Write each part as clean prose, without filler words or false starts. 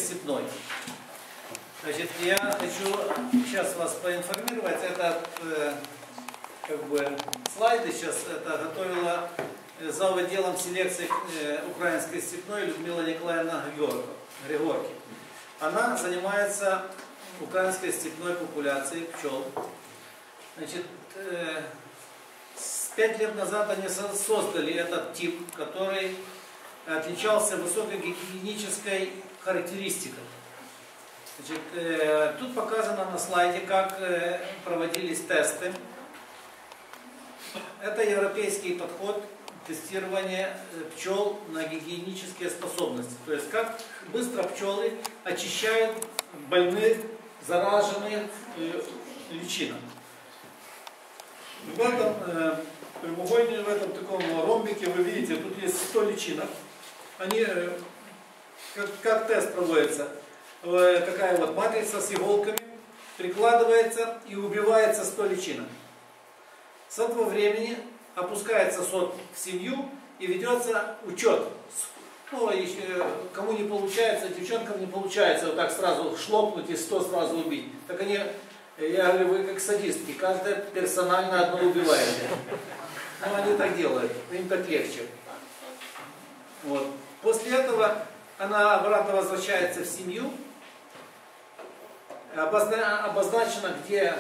степной. Значит, я хочу сейчас вас поинформировать. Это как бы слайды сейчас это готовила зав. Отделом селекции украинской степной Людмила Николаевна Григорки. Она занимается украинской степной популяцией пчел. Значит, 5 лет назад они создали этот тип, который отличался высокой гигиенической характеристикой. Значит, тут показано на слайде, как проводились тесты. Это европейский подход тестирования пчел на гигиенические способности. То есть, как быстро пчелы очищают больных, зараженных личинок. В этом прямоугольнике, в этом таком ромбике вы видите, тут есть 100 личинок. Они, как тест проводится, такая вот матрица с иголками, прикладывается и убивается 100 личинок. С этого времени опускается сот в семью и ведется учет. Ну, кому не получается, девчонкам не получается вот так сразу шлопнуть и 100 сразу убить. Так они, я говорю, вы как садистки, каждая персонально одно убиваете. Ну, они так делают, им так легче. Вот. После этого она обратно возвращается в семью. Обозначено, где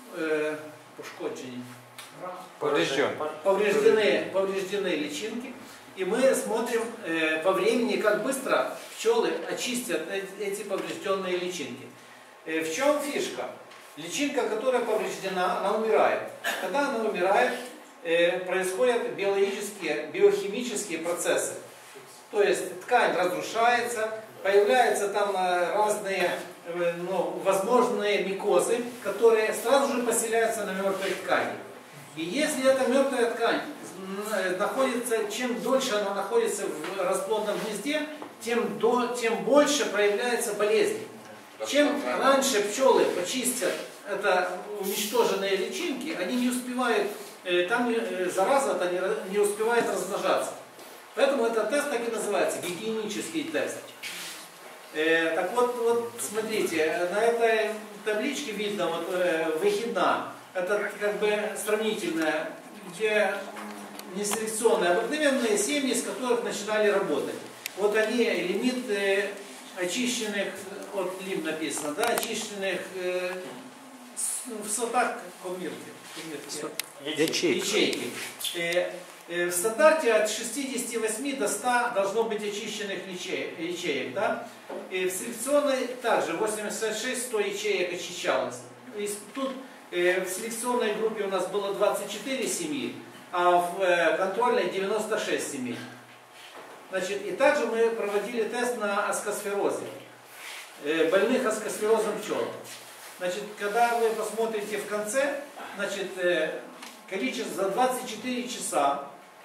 повреждены личинки. И мы смотрим по времени, как быстро пчелы очистят эти поврежденные личинки. В чем фишка? Личинка, которая повреждена, она умирает. Когда она умирает, происходят биологические, биохимические процессы. То есть ткань разрушается, появляются там разные возможные микозы, которые сразу же поселяются на мертвой ткани. И если эта мертвая ткань находится, чем дольше она находится в расплодном гнезде, тем больше проявляется болезнь. Чем раньше пчелы почистят это уничтоженные личинки, они не успевают, там зараза не успевает размножаться. Поэтому этот тест так и называется, гигиенический тест. Так вот, смотрите, на этой табличке видно вот выхидна. Это как бы сравнительная, где неселекционные, обыкновенные семьи, с которых начинали работать. Вот они, лимит очищенных, вот лим написано, да, очищенных в сотах ячейки. В стандарте от 68 до 100 должно быть очищенных ячеек. Да? И в селекционной также 86-100 ячеек очищалось. И тут в селекционной группе у нас было 24 семьи, а в контрольной 96 семей. Значит, и также мы проводили тест на аскосферозе, больных аскосферозом пчел. Значит, когда вы посмотрите в конце, значит, количество за 24 часа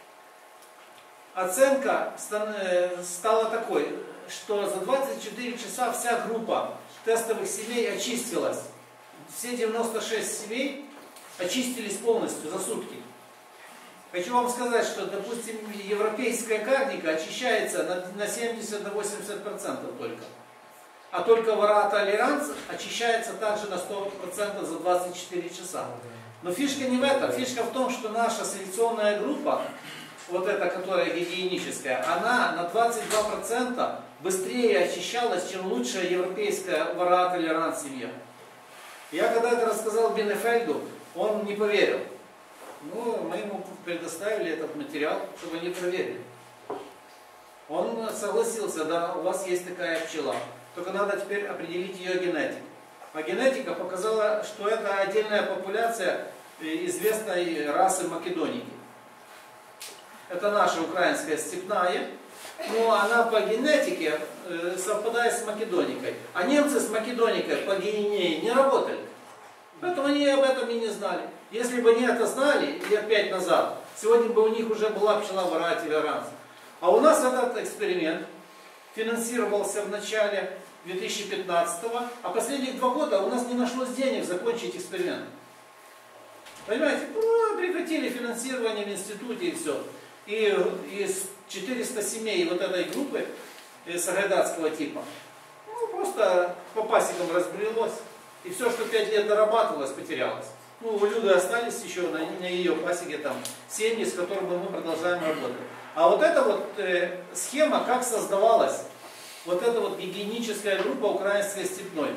оценка стала такой, что за 24 часа вся группа тестовых семей очистилась. Все 96 семей очистились полностью за сутки. Хочу вам сказать, что, допустим, европейская карника очищается на 70-80% только. А только варата алиранс очищается также на 100% за 24 часа. Но фишка не в этом. Фишка в том, что наша селекционная группа, вот эта, которая гигиеническая, она на 22% быстрее очищалась, чем лучшая европейская варата алиранс семья. Я когда это рассказал Бенефельду, он не поверил. Ну, мы ему предоставили этот материал, чтобы они проверили. Он согласился, да, у вас есть такая пчела. Только надо теперь определить ее генетику. А генетика показала, что это отдельная популяция известной расы македоники. Это наша украинская степная, но она по генетике совпадает с македоникой. А немцы с македоникой по гении не работали. Поэтому они об этом и не знали. Если бы они это знали лет 5 назад, сегодня бы у них уже была пчела варата алиранс. А у нас этот эксперимент финансировался в начале 2015-го, а последних 2 года у нас не нашлось денег закончить эксперимент. Понимаете, прекратили финансирование в институте и все. И из 400 семей вот этой группы сагайдатского типа, просто по пасекам разбрелось. И все, что 5 лет дорабатывалось, потерялось. Ну, у Люды остались еще на ее пасеке там семьи, с которыми мы продолжаем работать. А вот эта вот схема, как создавалась, вот эта вот гигиеническая группа украинской степной.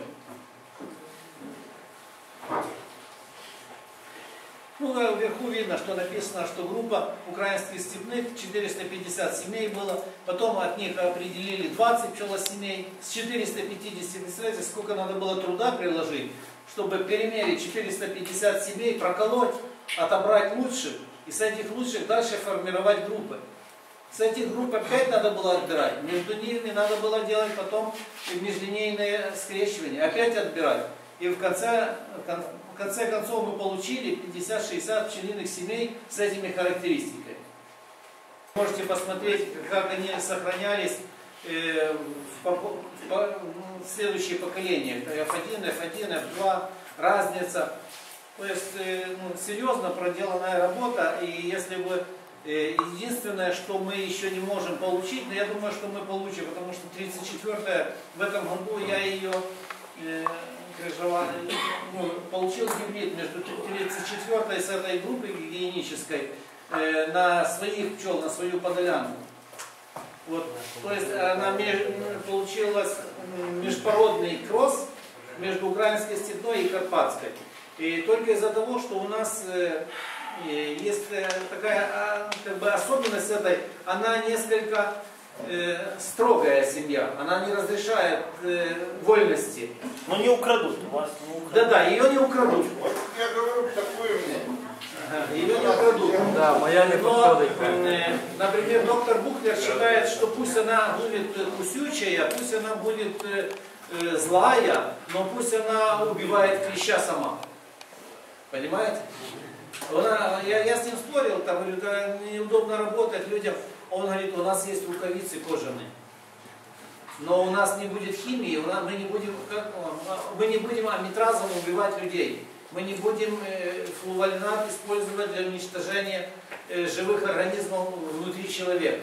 Ну, вверху видно, что написано, что группа украинских степных, 450 семей было, потом от них определили 20 пчелосемей, с 450, представляете, сколько надо было труда приложить, чтобы перемерить 450 семей, проколоть, отобрать лучших, и с этих лучших дальше формировать группы. С этих групп опять надо было отбирать, между ними надо было делать потом межлинейное скрещивание, опять отбирать. И в конце концов мы получили 50-60 пчелиных семей с этими характеристиками. Можете посмотреть, как они сохранялись в следующие поколения. F1, F1, F2, разница. То есть серьезно проделанная работа. И если бы единственное, что мы еще не можем получить, но я думаю, что мы получим, потому что 34-я в этом году я ее получил гибрид между 34-й с этой группой гигиенической на своих пчел, на свою подолянку. Вот. То есть она получилась межпородный кросс между украинской степной и карпатской. И только из-за того, что у нас есть такая как бы особенность этой, она несколько строгая семья, она не разрешает вольности. Но не украдут, у вас не украдут. Да-да, ее не украдут. Вот я говорю, такую Ее не украдут. Да, моя не подходит. Например, доктор Бухлер считает, что пусть она будет кусючая, пусть она будет злая, но пусть она убивает клеща сама. Понимаете? Я с ним спорил, там, говорю, да, неудобно работать людям. Он говорит, у нас есть рукавицы кожаные, но у нас не будет химии, мы не будем амитразом убивать людей, мы не будем флувалинат использовать для уничтожения живых организмов внутри человека.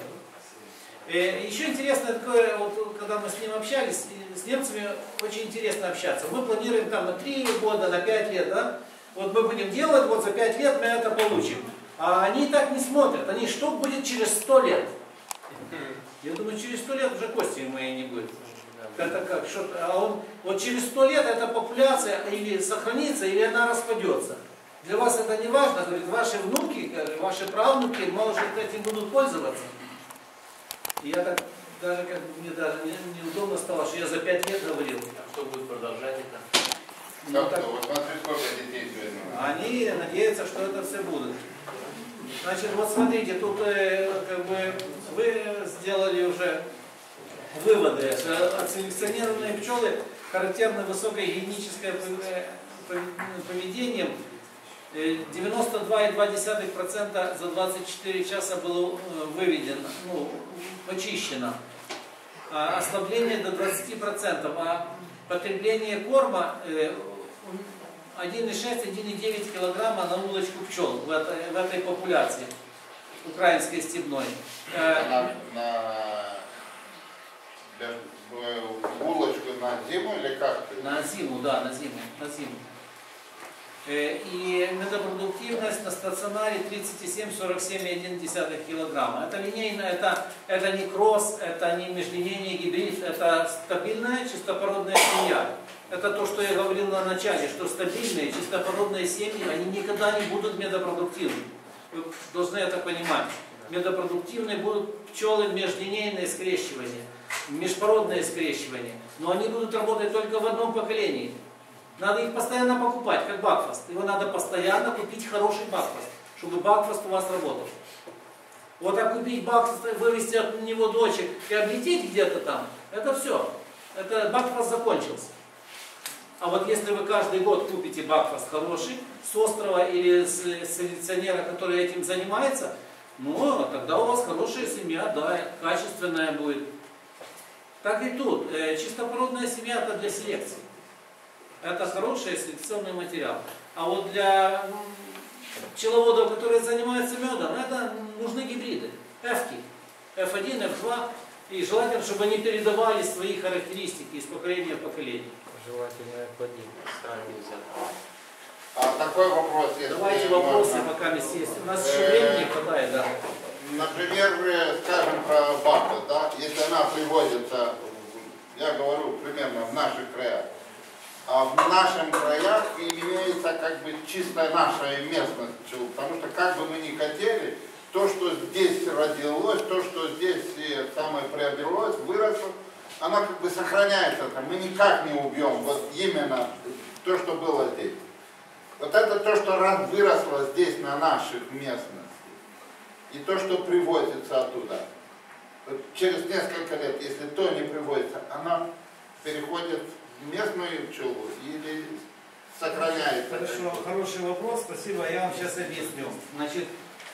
Еще интересно такое, вот, когда мы с ним общались, с немцами очень интересно общаться. Мы планируем там на 3 года, на 5 лет, да? Вот мы будем делать, вот за 5 лет мы это получим. А они так не смотрят. Они, что будет через 100 лет? Я думаю, через 100 лет уже кости моей не будет. Это как? Вот через 100 лет эта популяция или сохранится, или она распадется. Для вас это не важно, говорит, ваши внуки, ваши правнуки, может, этим будут пользоваться. И я так, даже как мне даже неудобно стало, что я за 5 лет говорил. А кто будет продолжать это? Ну, так, вот смотри, сколько детей сегодня. они надеются, что это все будет. Значит, вот смотрите, тут как бы вы сделали уже выводы, что отселекционированные пчелы характерны высокое гигиеническое поведением. 92,2% за 24 часа было выведено, почищено. Ослабление до 20%, а потребление корма 1,6-1,9 килограмма на удочку пчел в этой популяции украинской степной. Булочку на зиму или как? На зиму, да, на зиму. И медопродуктивность на стационаре 37-47,1 килограмма. Это линейная, это не кросс, это не межлинейный гибрид, это стабильная чистопородная семья. Это то, что я говорил на начале, что стабильные чистопородные семьи, они никогда не будут медопродуктивны. Вы должны это понимать. Медопродуктивные будут пчелы межлинейные скрещивания, межпородные скрещивания. Но они будут работать только в одном поколении. Надо их постоянно покупать, как бакфаст. Его надо постоянно купить хороший бакфаст, чтобы бакфаст у вас работал. Вот так купить бакфаст, вывести от него дочек и облететь где-то там, это все. Это бакфаст закончился. А вот если вы каждый год купите бакфаст хороший, с острова или с селекционера, который этим занимается, тогда у вас хорошая семья, да, качественная будет. Так и тут. Чистопородная семья это для селекции. Это хороший селекционный материал. А вот для пчеловодов, которые занимаются медом, это нужны гибриды. F-ки. F1, F2. И желательно, чтобы они передавали свои характеристики из поколения в поколение. Желательно плодить, сами нельзя. А такой вопрос, если Давайте вопросы, можно. пока есть. У нас еще времени хватает, да. Например, скажем про бабку, да, если она приводится, я говорю примерно в наших краях, а в нашем краях имеется как бы чисто наша местность, потому что как бы мы ни хотели, то, что здесь родилось, то, что здесь самое приобрелось, выросло, она как бы сохраняется, мы никак не убьем, вот именно то, что было здесь. Вот это то, что выросло здесь на наших местностях. И то, что привозится оттуда. Вот через несколько лет, если то не привозится, она переходит в местную пчелу или сохраняется. Хорошо, хороший вопрос, спасибо, я вам сейчас объясню. Значит,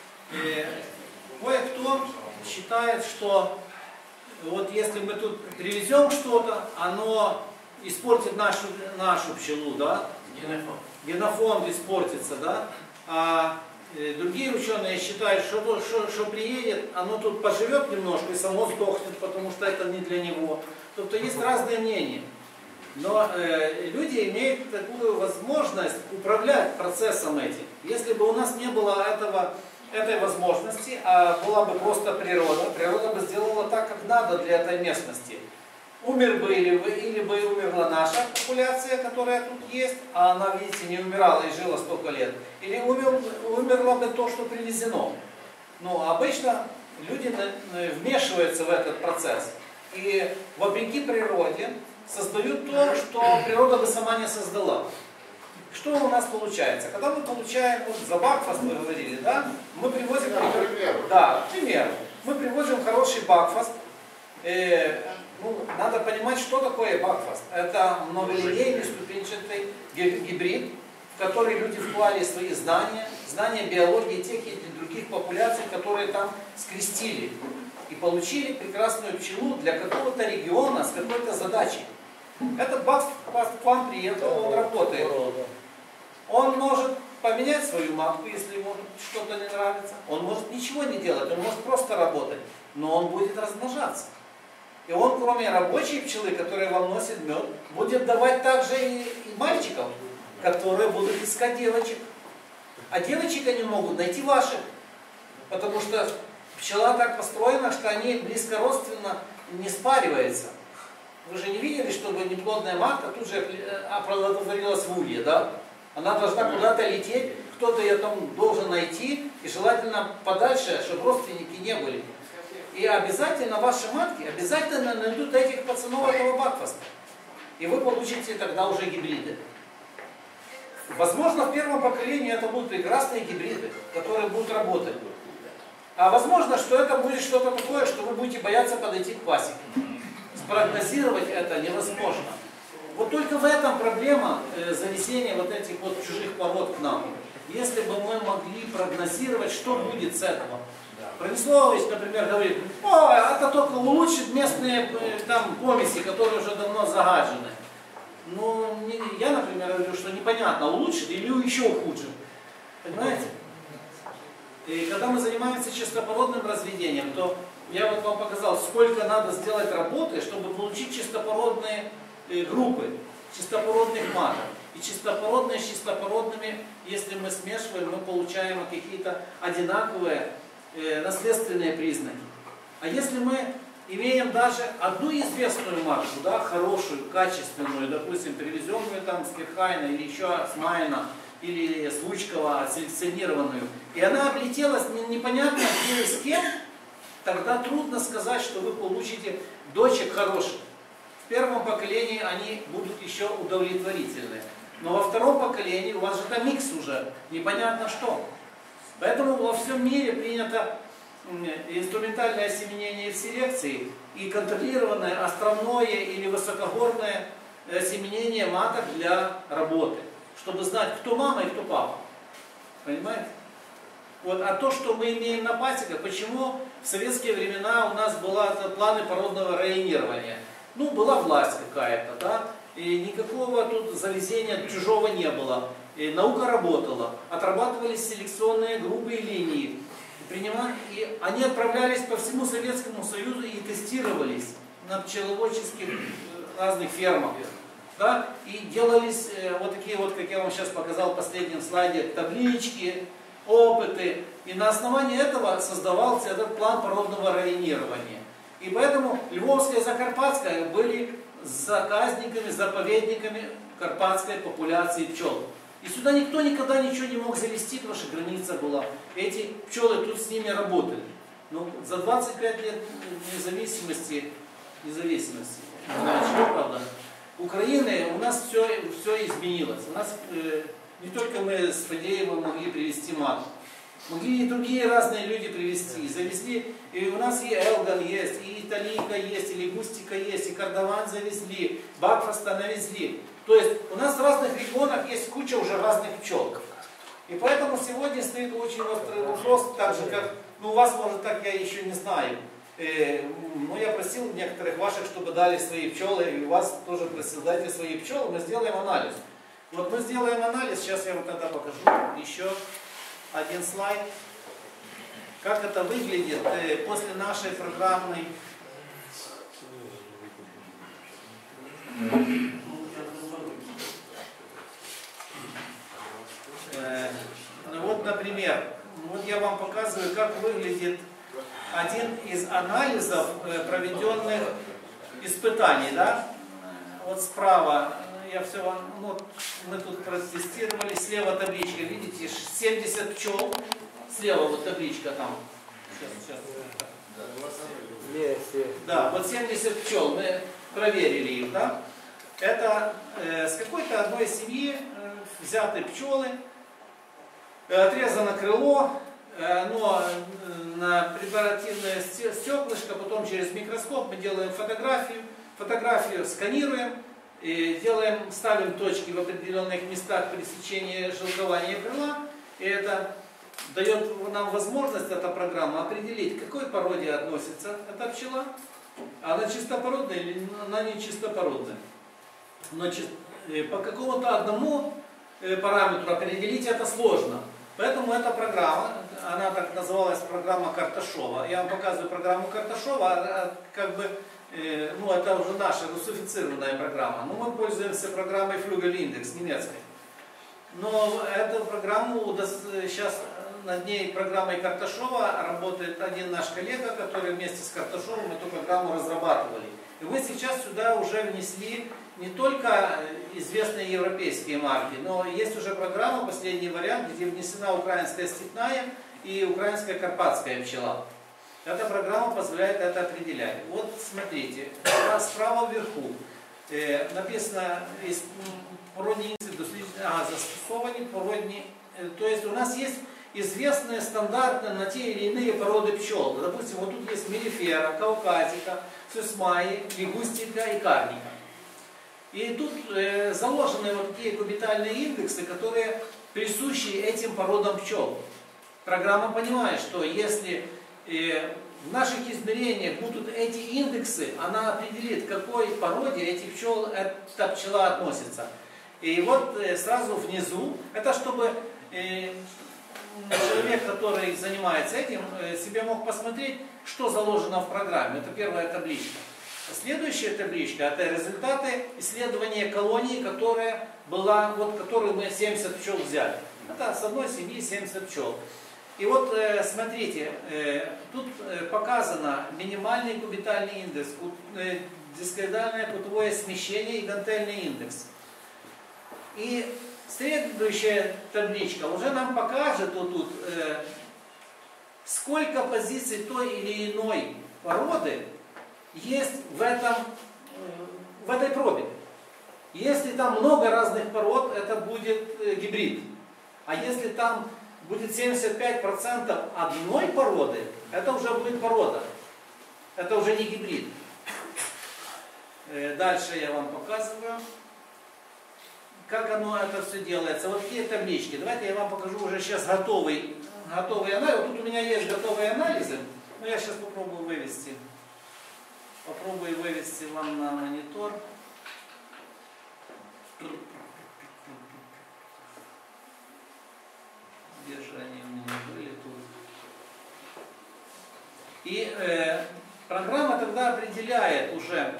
кое-кто считает, что вот если мы тут привезем что-то, оно испортит нашу пчелу, да? Генофонд испортится, да? А другие ученые считают, что приедет, оно тут поживет немножко и само сдохнет, потому что это не для него. Тобто есть разные мнения. Но люди имеют такую возможность управлять процессом этим. Если бы у нас не было этой возможности, а была бы просто природа бы сделала так, как надо для этой местности. Умер бы или бы умерла наша популяция, которая тут есть, а она, видите, не умирала и жила столько лет. Или умерло бы то, что привезено. Но обычно люди вмешиваются в этот процесс. И вопреки природе создают то, что природа бы сама не создала. Что у нас получается? Когда мы получаем, вот за бакфаст мы говорили, да, мы привозим, например, мы привозим хороший бакфаст. Надо понимать, что такое бакфаст. Это многолинейный ступенчатый гибрид, в который люди вклали свои знания биологии тех и других популяций, которые там скрестили. И получили прекрасную пчелу для какого-то региона с какой-то задачей. Этот бакфаст к вам приехал, он работает. Он может поменять свою матку, если ему что-то не нравится. Он может ничего не делать, он может просто работать. Но он будет размножаться. И он, кроме рабочей пчелы, которая вам носит мед, будет давать также и мальчиков, которые будут искать девочек. А девочек они могут найти ваших. Потому что пчела так построена, что они близкородственно не спариваются. Вы же не видели, чтобы неплодная матка тут же оплодотворилась в улье, да? Она должна куда-то лететь, кто-то ее там должен найти, и желательно подальше, чтобы родственники не были. И обязательно ваши матки обязательно найдут этих пацанов этого бакфаста. И вы получите тогда уже гибриды. Возможно, в первом поколении это будут прекрасные гибриды, которые будут работать. А возможно, что это будет что-то такое, что вы будете бояться подойти к пасеке. Спрогнозировать это невозможно. Вот только в этом проблема занесения вот этих вот чужих пород к нам. Если бы мы могли прогнозировать, что будет с этого. Брониславович, например, говорит, это только улучшит местные там помеси, которые уже давно загажены. Но я, например, говорю, что непонятно, улучшит или еще ухудшит. Понимаете? И когда мы занимаемся чистопородным разведением, то я вот вам показал, сколько надо сделать работы, чтобы получить чистопородные группы, чистопородных маток. И чистопородные с чистопородными, если мы смешиваем, мы получаем какие-то одинаковые наследственные признаки. А если мы имеем даже одну известную матку, да, хорошую, качественную, допустим, привезенную там с Кирхайна или еще с Майна, или с Лучкова, селекционированную, и она облетелась непонятно где и с кем, тогда трудно сказать, что вы получите дочек хороших. В первом поколении они будут еще удовлетворительны. Но во втором поколении у вас же там микс уже, непонятно что. Поэтому во всем мире принято инструментальное осеменение в селекции и контролированное островное или высокогорное осеменение маток для работы, чтобы знать, кто мама и кто папа. Понимаете? Вот, а то, что мы имеем на пасеках, почему в советские времена у нас были планы породного районирования? Ну, была власть какая-то, да, и никакого тут завезения чужого не было. И наука работала, отрабатывались селекционные группы и линии. При И они отправлялись по всему Советскому Союзу и тестировались на пчеловодческих разных фермах. Да? И делались вот такие вот, как я вам сейчас показал в последнем слайде, таблички, опыты. И на основании этого создавался этот план породного районирования. И поэтому Львовская и Закарпатская были заказниками, заповедниками карпатской популяции пчел. И сюда никто никогда ничего не мог завести, потому что граница была. Эти пчелы тут с ними работали. Но за 25 лет независимости, не знаю чего, правда, Украины у нас все изменилось. У нас не только мы с Фадеевым могли привезти мат, могли и другие разные люди привезти. Завезли, и у нас и Элган есть, и Италийка есть, и Лигустика есть, и Кардаван завезли, Бакфаста навезли. То есть у нас в разных регионах есть куча уже разных пчел. И поэтому сегодня стоит очень острый вопрос, так же как, ну у вас может так, я еще не знаю. Но я просил некоторых ваших, чтобы дали свои пчелы, и у вас тоже просил, дайте свои пчелы, мы сделаем анализ. Вот мы сделаем анализ, сейчас я вам тогда покажу еще один слайд. Как это выглядит после нашей программной. Вот, например, вот я вам показываю, как выглядит один из анализов проведенных испытаний, да? Вот справа, я все вам, вот, мы тут протестировали, слева табличка, видите, 70 пчел, слева вот табличка там. Сейчас. Да, вот 70 пчел, мы проверили их, да? Это с какой-то одной семьи взяты пчелы, отрезано крыло, но на препаративное стеклышко, потом через микроскоп мы делаем фотографию сканируем, и ставим точки в определенных местах пресечения жилкования крыла, и это дает нам возможность, эта программа, определить, к какой породе относится эта пчела, она чистопородная или она не чистопородная. Но по какому-то одному параметру определить это сложно. Поэтому эта программа, она так называлась программа Карташова. Я вам показываю программу Карташова, как бы, ну это уже наша русифицированная программа. Но мы пользуемся программой Flügel-Index немецкой. Но эту программу, сейчас над ней программой Карташова работает один наш коллега, который вместе с Карташовым эту программу разрабатывали. И мы сейчас сюда уже внесли не только известные европейские марки, но есть уже программа, последний вариант, где внесена украинская степная и украинская карпатская пчела. Эта программа позволяет это определять. Вот смотрите, справа вверху написано породні застосовані породні. То есть у нас есть известные стандартные на те или иные породы пчел. Допустим, вот тут есть мелифера, кавказика, сусмаи, лигустика и карника. И тут заложены вот такие кубитальные индексы, которые присущи этим породам пчел. Программа понимает, что если в наших измерениях будут эти индексы, она определит, к какой породе этих пчел эта пчела относится. И вот сразу внизу, это чтобы человек, который занимается этим, себе мог посмотреть, что заложено в программе. Это первая табличка. Следующая табличка — это результаты исследования колонии, которую мы 70 пчел взяли. Это с одной семьи 70 пчел. И вот смотрите, тут показано минимальный кубитальный индекс, дискоидальное путевое смещение и гантельный индекс. И следующая табличка уже нам покажет вот тут, сколько позиций той или иной породы есть в этой пробе. Если там много разных пород, это будет гибрид. А если там будет 75% одной породы, это уже будет порода. Это уже не гибрид. Дальше я вам показываю, как это все делается. Вот такие таблички. Давайте я вам покажу уже сейчас готовый анализ. Вот тут у меня есть готовые анализы. Но я сейчас попробую вывести. Попробую вывести вам на монитор. Где же они у меня были тут? И программа тогда определяет уже,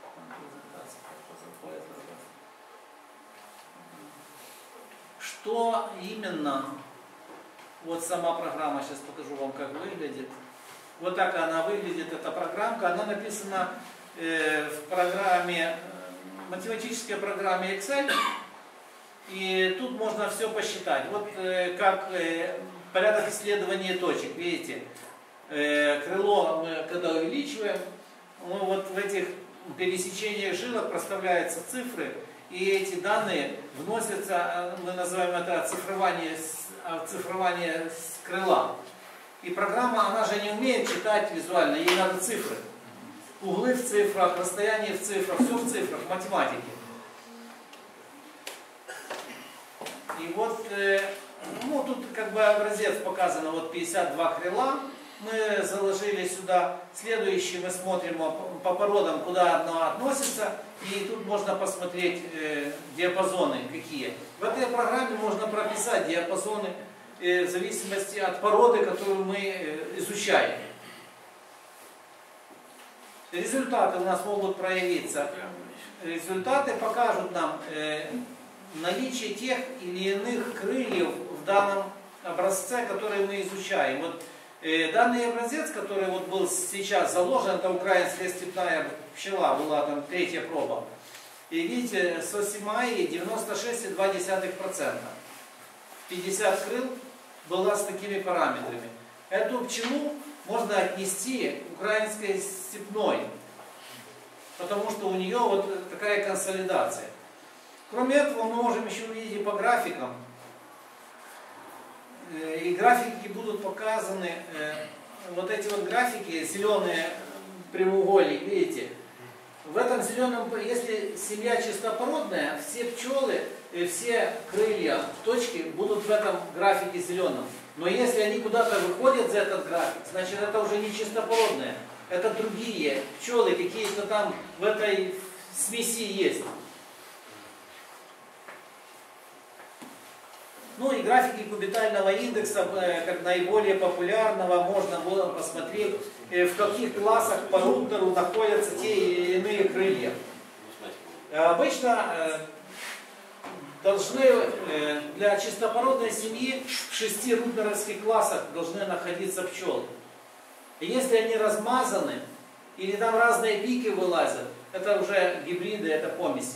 что именно, вот сама программа, сейчас покажу вам, как выглядит. Вот так она выглядит, эта программка. Она написана в программе, математической программе Excel. И тут можно все посчитать. Вот как порядок исследования точек. Видите, крыло мы когда увеличиваем, мы вот в этих пересечениях жилок проставляются цифры. И эти данные вносятся, мы называем это оцифрование с крыла. И программа, она же не умеет читать визуально, ей надо цифры. Углы в цифрах, расстояние в цифрах, все в цифрах, математики. И вот, ну тут как бы образец показано, вот 52 крыла. Мы заложили сюда. Следующий мы смотрим по породам, куда оно относится. И тут можно посмотреть диапазоны какие. В этой программе можно прописать диапазоны в зависимости от породы, которую мы изучаем. Результаты у нас могут проявиться. Результаты покажут нам наличие тех или иных крыльев в данном образце, который мы изучаем. Вот данный образец, который вот был сейчас заложен, это украинская степная пчела, была там 3-я проба. И видите, сосимаи 96,2%. 50 крыл была с такими параметрами. Эту пчелу можно отнести к украинской степной, потому что у нее вот такая консолидация. Кроме этого, мы можем еще увидеть и по графикам. И графики будут показаны, вот эти вот графики, зеленые прямоугольники, видите? В этом зеленом, если семья чистопородная, все пчелы, все крылья, точки будут в этом графике зеленом. Но если они куда-то выходят за этот график, значит это уже не чистопородные, это другие пчелы, какие-то там в этой смеси есть. Ну и графики кубитального индекса, как наиболее популярного, можно было посмотреть, в каких классах по Рутнеру находятся те или иные крылья. Обычно должны для чистопородной семьи в 6 рутнеровских классах должны находиться пчелы. И если они размазаны, или там разные пики вылазят, это уже гибриды, это помеси.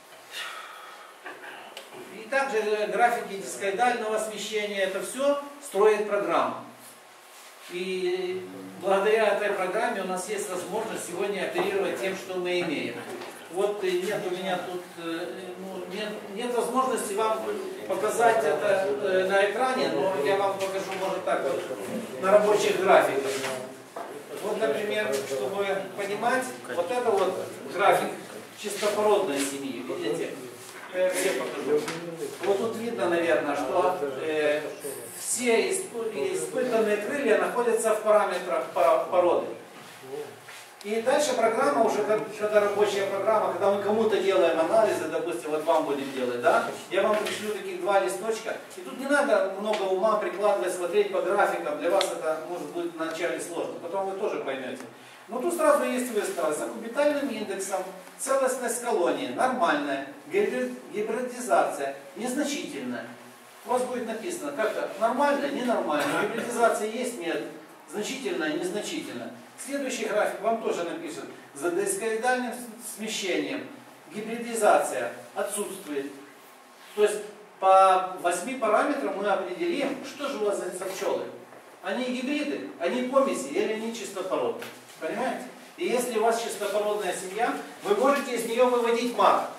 И также графики дискоидального смещения, это все строит программа. И благодаря этой программе у нас есть возможность сегодня оперировать тем, что мы имеем. Вот нет у меня тут, нет возможности вам показать это на экране, но я вам покажу, может так вот, на рабочих графиках. Вот, например, чтобы понимать, вот это вот график чистопородной семьи, видите? Я все покажу. Вот тут видно, наверное, что все испытанные крылья находятся в параметрах породы. И дальше программа, уже когда рабочая программа, когда мы кому-то делаем анализы, допустим, вот вам будем делать, да, я вам пришлю таких 2 листочка, и тут не надо много ума прикладывать, смотреть по графикам, для вас это может быть вначале сложно, потом вы тоже поймете. Но тут сразу есть выставка за кубитальным индексом, целостность колонии, нормальная, гибридизация, незначительная. У вас будет написано как-то нормально, ненормально, гибридизация есть, нет, значительная, незначительная. Следующий график вам тоже напишет. За дискоидальным смещением гибридизация отсутствует. То есть по 8 параметрам мы определим, что же у вас за пчелы. Они гибриды, они помеси или они чистопородные. Понимаете? И если у вас чистопородная семья, вы можете из нее выводить мат.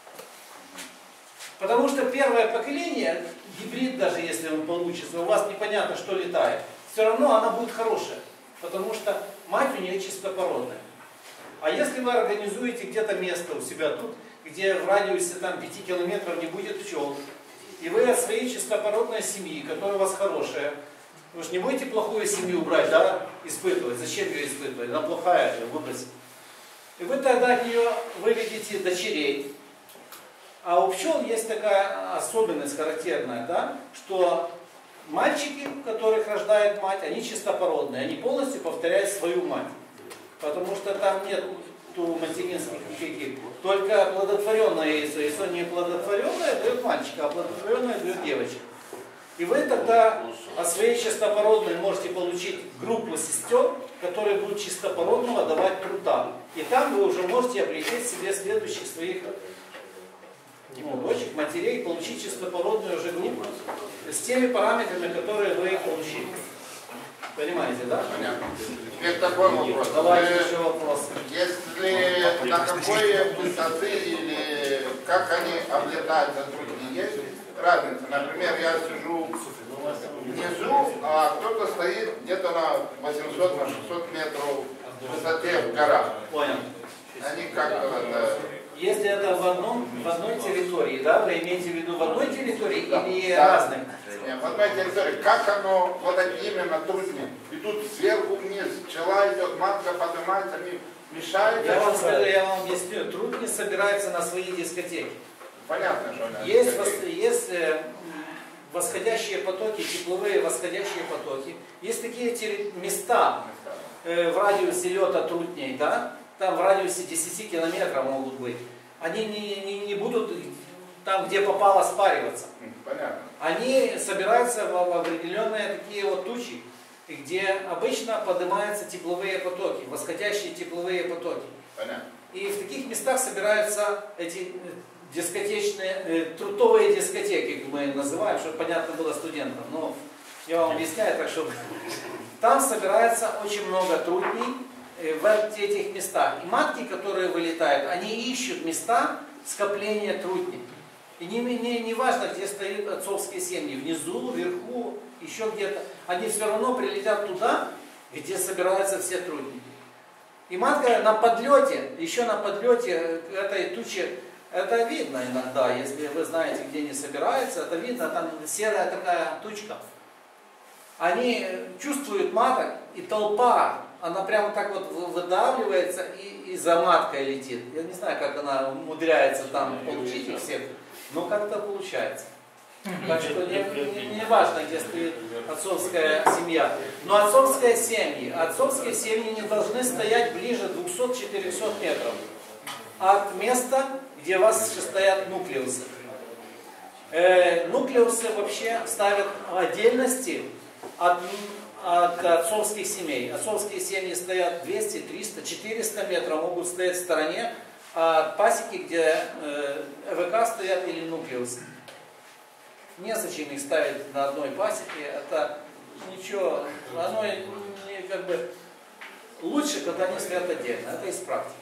Потому что первое поколение, гибрид даже если он получится, у вас непонятно, что летает, все равно она будет хорошая. Потому что мать у нее чистопородная. А если вы организуете где-то место у себя тут, где в радиусе там, 5 километров не будет пчел, и вы от своей чистопородной семьи, которая у вас хорошая, вы же не будете плохую семью брать, да, испытывать. Зачем ее испытывать? Она плохая, ее выбросить. И вы тогда от нее выведете дочерей. А у пчел есть такая особенность характерная, да, что мальчики, которых рождает мать, они чистопородные, они полностью повторяют свою мать. Потому что там нет материнских никаких. Только оплодотворенное яйцо. Яйцо не оплодотворенное дает мальчика, а оплодотворенное дает девочка. И вы тогда от своей чистопородной можете получить группу сестер, которые будут чистопородного давать трута. И там вы уже можете облететь себе следующих своих дочек, матерей, получить чистопородную уже группу с теми параметрами, которые вы получили. Понимаете, да? Понятно. Теперь такой вопрос. Давайте еще вопрос. Если на какой высоты или как они облетают за трудни, есть разница? Например, я сижу внизу, а кто-то стоит где-то на 800, на 600 метров в высоте в горах. Понял. Они как-то это... Если это в одной территории, да, вы имеете в виду в одной территории Да, или да. разных? Нет, в одной территории. Как оно, вот эти именно трудни, идут сверху вниз, пчела идет, матка поднимается, они мешают. Я вам скажу, я вам объясню. Трудни собираются на свои дискотеки. Понятно, что они. Есть восходящие потоки, тепловые восходящие потоки. Есть такие места в радиусе лета трудней, да? Там в радиусе 10 километров могут быть. Они не будут там, где попало, спариваться. Понятно. Они собираются в определенные такие вот тучи, где обычно поднимаются тепловые потоки, восходящие тепловые потоки. Понятно. И в таких местах собираются эти дискотечные, трутовые дискотеки, как мы называем, чтобы понятно было студентам. Но я вам объясняю, так чтобы... Там собирается очень много трутней в этих местах. И матки, которые вылетают, они ищут места скопления трутней. И не важно, где стоят отцовские семьи, внизу, вверху, еще где-то. Они все равно прилетят туда, где собираются все трутни. И матка на подлете, еще на подлете этой тучи, это видно иногда, если вы знаете, где они собираются, это видно, там серая такая тучка. Они чувствуют маток, и толпа, она прямо так вот выдавливается и за маткой летит. Я не знаю, как она умудряется там получить их всех, но как-то получается. Так что не важно, где стоит отцовская семья. Но отцовские семьи не должны стоять ближе 200-400 метров от места, где у вас стоят нуклеусы. Нуклеусы вообще ставят в отдельности от отцовских семей. Отцовские семьи стоят 200, 300, 400 метров, могут стоять в стороне от пасеки, где ЭВК стоят или нуклеусы. Незачем их ставить на одной пасеке, это ничего, оно не, как бы лучше, когда они стоят отдельно, это из практики.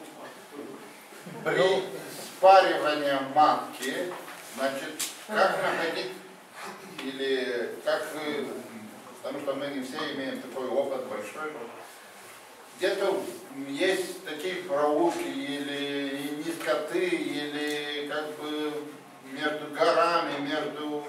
При спаривании матки, значит, как находить, или как, потому что мы не все имеем такой опыт большой, где-то есть такие проулки, или низкоты, или как бы между горами, между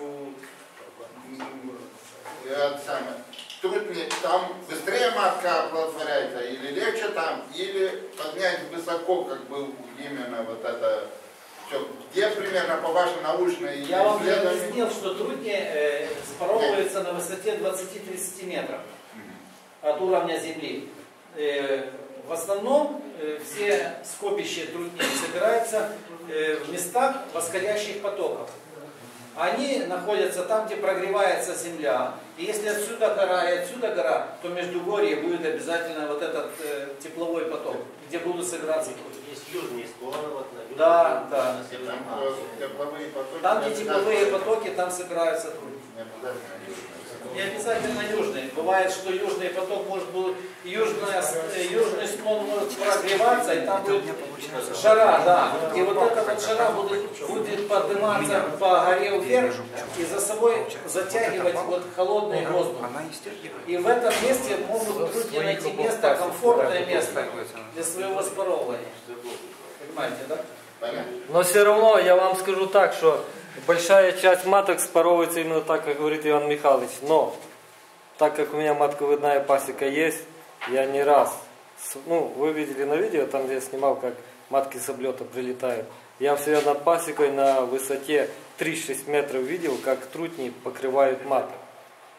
труднее, там быстрее матка оплодотворяется, или легче там, или поднять высоко, как бы именно вот это все. Где примерно по вашей научной Я вам уже исследованию? объяснил, что трудни споровываются на высоте 20-30 метров от уровня земли. В основном все скопища трудней собираются в местах восходящих потоков. Они находятся там, где прогревается земля. И если отсюда гора и отсюда гора, то междугорье будет обязательно вот этот тепловой поток, где будут собираться трудни. Есть южные склоны, вот на южном. Да, да. Тепловые потоки, Там, где тепловые потоки, там собираются трудни. Не обязательно южный. Бывает, что южный поток может быть, южный склон может прогреваться, и там будет жара, да. И вот эта вот жара будет подниматься по горе вверх и за собой затягивать вот холодный воздух. И в этом месте могут трудни найти место, комфортное место для своего споровывания. Понимаете, да? Понятно. Но все равно я вам скажу так, что большая часть маток споровывается именно так, как говорит Иван Михайлович. Но, так как у меня матковыдная пасека есть, я не раз, вы видели на видео, там где я снимал, как матки с облета прилетают. Я всегда над пасекой на высоте 3-6 метров видел, как трутни покрывают маток.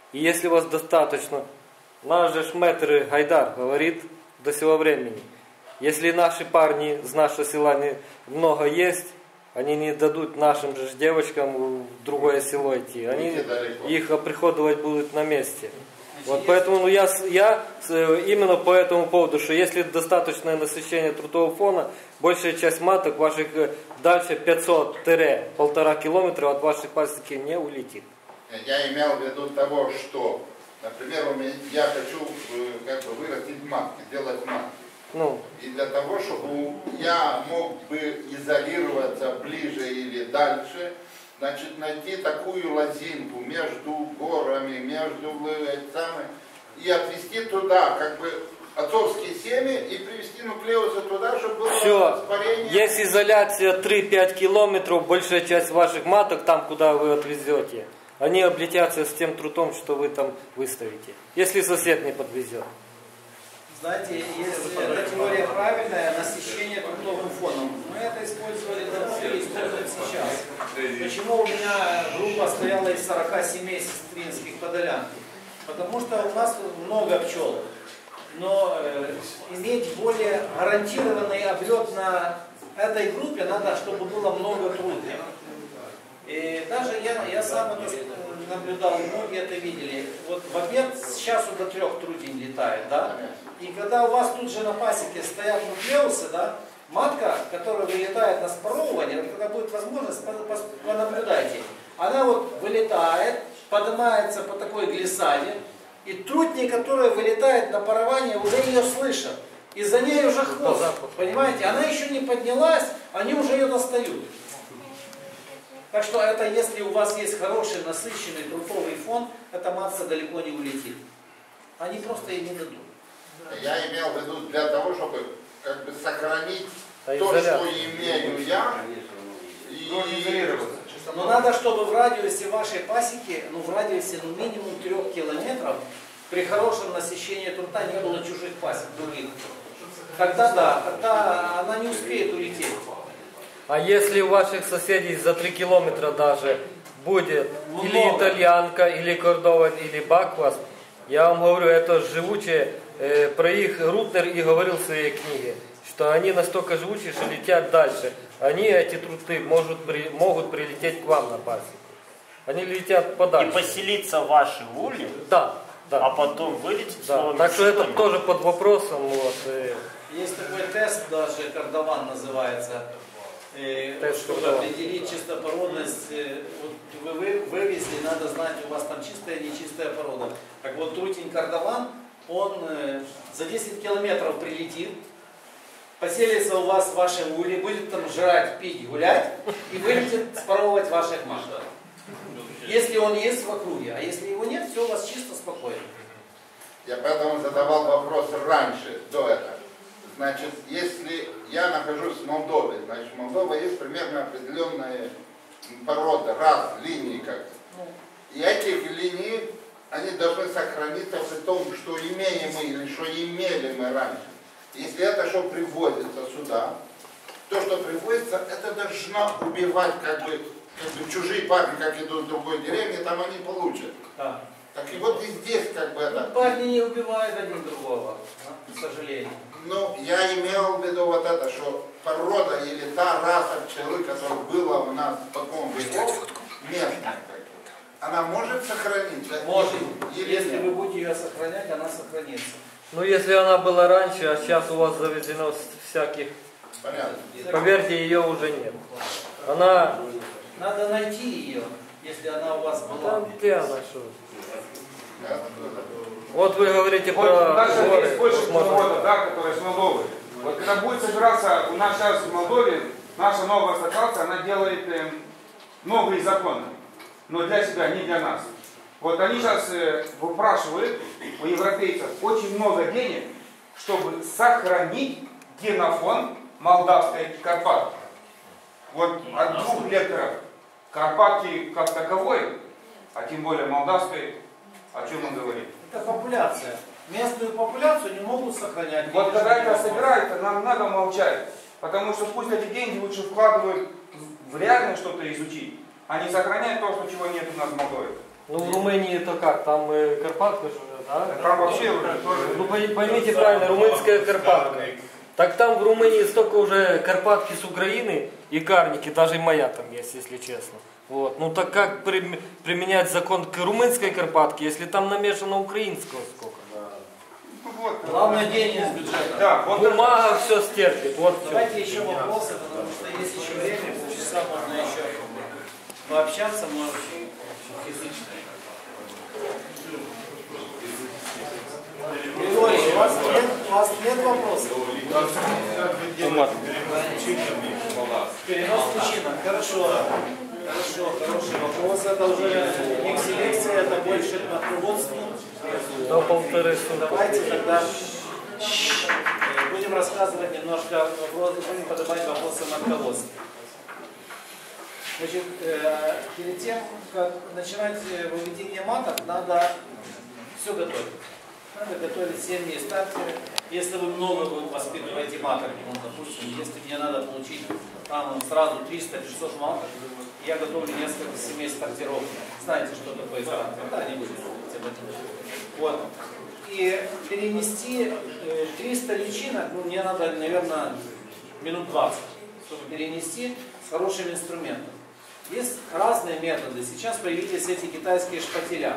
И если у вас достаточно, наш же мэтр Гайдар говорит до сего времени, если наши парни с нашего села много есть, они не дадут нашим же девочкам в другое село идти. Они их оприходовать будут на месте. Вот поэтому я именно по этому поводу, что если достаточное насыщение трудового фона, большая часть маток ваших дальше 500-1,5 километра от вашей пасеки не улетит. Я имел в виду того, что, например, я хочу как бы вырастить матки, сделать матки. Ну. И для того, чтобы я мог бы изолироваться ближе или дальше, значит, найти такую лозинку между горами, между самыми, и отвести туда, как бы, отцовские семьи и привести нуклеусы туда, чтобы было испарение. Есть изоляция 3-5 километров, большая часть ваших маток, там, куда вы отвезете, они облетятся с тем трудом, что вы там выставите, если сосед не подвезет. Знаете, если эта теория правильная, насыщение трудовым фоном, мы это использовали давно и используем сейчас. Почему у меня группа стояла из 40 семей сестринских подолян? Потому что у нас много пчел. Но иметь более гарантированный облет на этой группе надо, чтобы было много трудных. И даже я сам это наблюдал, многие это видели. Вот в обед с часу до 3 трудень летает, да? И когда у вас тут же на пасеке стоят нуклеусы, да, матка, которая вылетает на спаровывание, вот когда будет возможность, понаблюдайте. Она вот вылетает, поднимается по такой глиссаде, и трутни, которая вылетает на парование, уже ее слышат. И за ней уже хвост, понимаете? Она еще не поднялась, они уже ее достают. Так что это, если у вас есть хороший, насыщенный трутовый фон, эта матка далеко не улетит. Они просто ей не дадут. Я имел в виду для того, чтобы как бы сохранить то, что имею я. Но надо, чтобы в радиусе вашей пасеки, в радиусе минимум 3 километров, при хорошем насыщении трута не было чужих пасек других. Тогда да, тогда она не успеет улететь. А если у ваших соседей за 3 километра даже будет или итальянка, или кордован, или баквас, я вам говорю, это живучие, про их Рутнер и говорил в своей книге, что они настолько живучие, что летят дальше. Они, эти труты, могут прилететь к вам на пасеку. Они летят подальше. И поселиться в вашей улье, да, да. А потом вылететь да. Так что это тоже под вопросом. Вот. Есть такой тест, даже Кордован называется, чтобы определить чистопородность. Вот вы вывезли, надо знать, у вас там чистая или нечистая порода. Так вот, трутень Кордован, он за 10 километров прилетит, поселится у вас в вашем улье, будет там жрать, пить, гулять и вылетит споровывать ваших маток. Если он есть в округе, а если его нет, все у вас чисто, спокойно. Я поэтому задавал вопрос раньше, до этого. Значит, если я нахожусь в Молдове, значит, Молдова есть примерно определенная порода, раз, линии как-то. И этих линий, они должны сохраниться при том, что имеем мы или что имели мы раньше. Если это что привозится сюда, то, что привозится, это должно убивать как бы чужие парни, как идут в другой деревне, там они получат. Да. Так и вот и здесь как бы это... Парни не убивают один другого, к сожалению. Ну, я имел в виду вот это, что порода или та раса пчелы, которая была у нас в таком веков, местная, она может сохраниться? Может. Если вы будете ее сохранять, она сохранится. Ну, если она была раньше, а сейчас у вас завезено всяких... Понятно. Поверьте, ее уже нет. Она... Надо найти ее, если она у вас была. Там где она, что? Вот вы говорите вот про наша горы. есть больше народа, да, которая с Молдовы. Вот когда будет собираться у нас сейчас в Молдове, наша новая ассоциация, она делает новые законы. Но для себя, не для нас. Вот они сейчас выпрашивают у европейцев очень много денег, чтобы сохранить генофонд молдавской Карпатки. Вот от 2 лекторов Карпатки как таковой, а тем более молдавской, о чем он говорит? Это популяция. Местную популяцию не могут сохранять. Вот когда это собирается, нам надо молчать. Потому что пусть эти деньги лучше вкладывают в реально что-то изучить, а не сохранять то, что чего нет у нас в Молдове. Ну в Румынии это как? Там Карпатка же, да? Там вообще тоже... Ну поймите правильно, румынская Карпатка. Так там в Румынии столько уже Карпатки с Украины и Карники, даже и моя там есть, если честно. Вот. Ну так как применять закон к румынской Карпатке, если там намешано украинского сколько? Ну, вот. Главное деньги из бюджета. Да, вот Бумага все стерпит. Вот всё. Давайте еще вопросы, потому что есть еще время, полчаса можно еще пообщаться, может, физически. Григорий, у вас нет вопросов? Перенос личинок. Хорошо. Хорошо, хороший вопрос. Это уже не селекция, это больше к матководству. До 1,5 суток. Давайте тогда будем рассказывать немножко, будем поднимать вопросы матководства. Значит, перед тем, как начинать выведение маток, надо все готовить. Надо готовить семьи и стартеры. Если вы много воспитываете маток, ну, допустим, если мне надо получить там сразу 300-500 маток, я готовлю несколько семей стартеров. Знаете, что такое стартер? Да, не будем об этом. Вот. И перенести 300 личинок, ну, мне надо, наверное, минут 20, чтобы перенести с хорошим инструментом. Есть разные методы. Сейчас появились эти китайские шпателя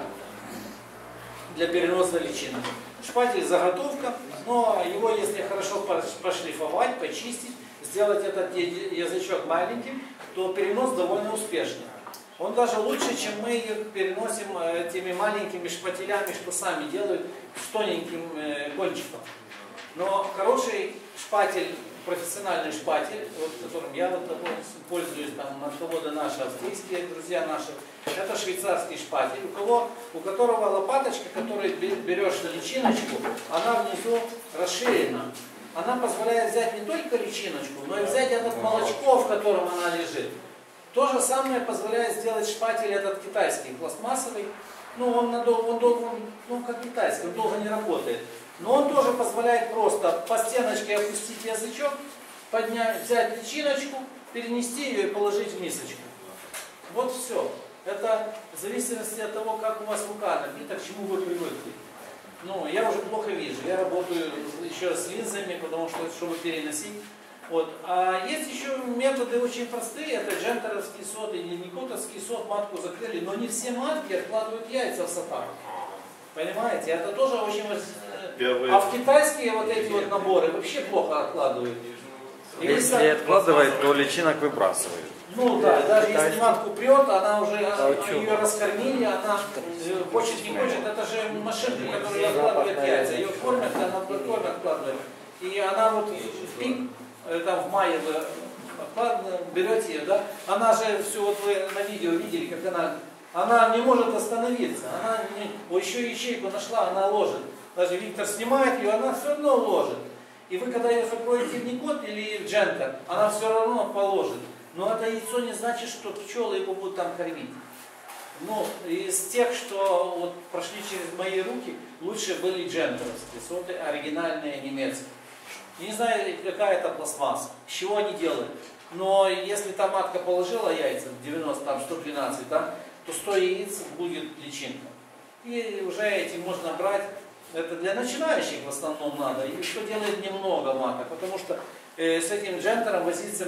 для переноса личинок. Шпатель заготовка, но его, если хорошо пошлифовать, почистить, сделать этот язычок маленьким, то перенос довольно успешный. Он даже лучше, чем мы их переносим этими маленькими шпателями, что сами делают, с тоненьким кончиком. Но хороший шпатель, профессиональный шпатель, вот, которым я вот пользуюсь, там, матководы наши, австрийские друзья наши, это швейцарский шпатель, у которого лопаточка, которую берешь личиночку, она внизу расширена. Она позволяет взять не только личиночку, но и взять это молочко, в котором она лежит. То же самое позволяет сделать шпатель этот китайский, пластмассовый. Ну, он долго, ну, как китайский, он долго не работает. Но он тоже позволяет просто по стеночке опустить язычок, поднять, взять личиночку, перенести ее и положить в мисочку. Вот все. Это в зависимости от того, как у вас рука набита, к чему вы привыкли. Ну, я уже плохо вижу. Я работаю еще с линзами, потому что, чтобы переносить. Вот. А есть еще методы очень простые. Это джентеровский сот или никотовский сот. Матку закрыли. Но не все матки откладывают яйца в сотах. Понимаете? Это тоже очень... А в китайские вот эти вот наборы вообще плохо откладывают. И если откладывает, то личинок выбрасывает. Ну да, даже если матку прет, она уже, ее раскормили, она хочет, не хочет, это же машинка, которая откладывает яйца. Ее кормят, она прикормит, откладывает. И она вот в пик, там в мае вы берете ее, да, она же все, вот вы на видео видели, как она не может остановиться. Она еще ячейку нашла, она ложит. Даже Виктор снимает ее, она все равно ложит. И вы, когда ее закроете в никот или в джентер, она все равно положит. Но это яйцо не значит, что пчелы его будут там кормить. Ну, из тех, что вот прошли через мои руки, лучше были джентеровские, соты оригинальные немецкие. Я не знаю, какая это пластмасса, с чего они делают. Но если та матка положила яйца, 90, там 112, да, то 100 яиц будет личинка. И уже этим можно брать. Это для начинающих в основном надо. И что делает немного маток. Потому что с этим джентером возиться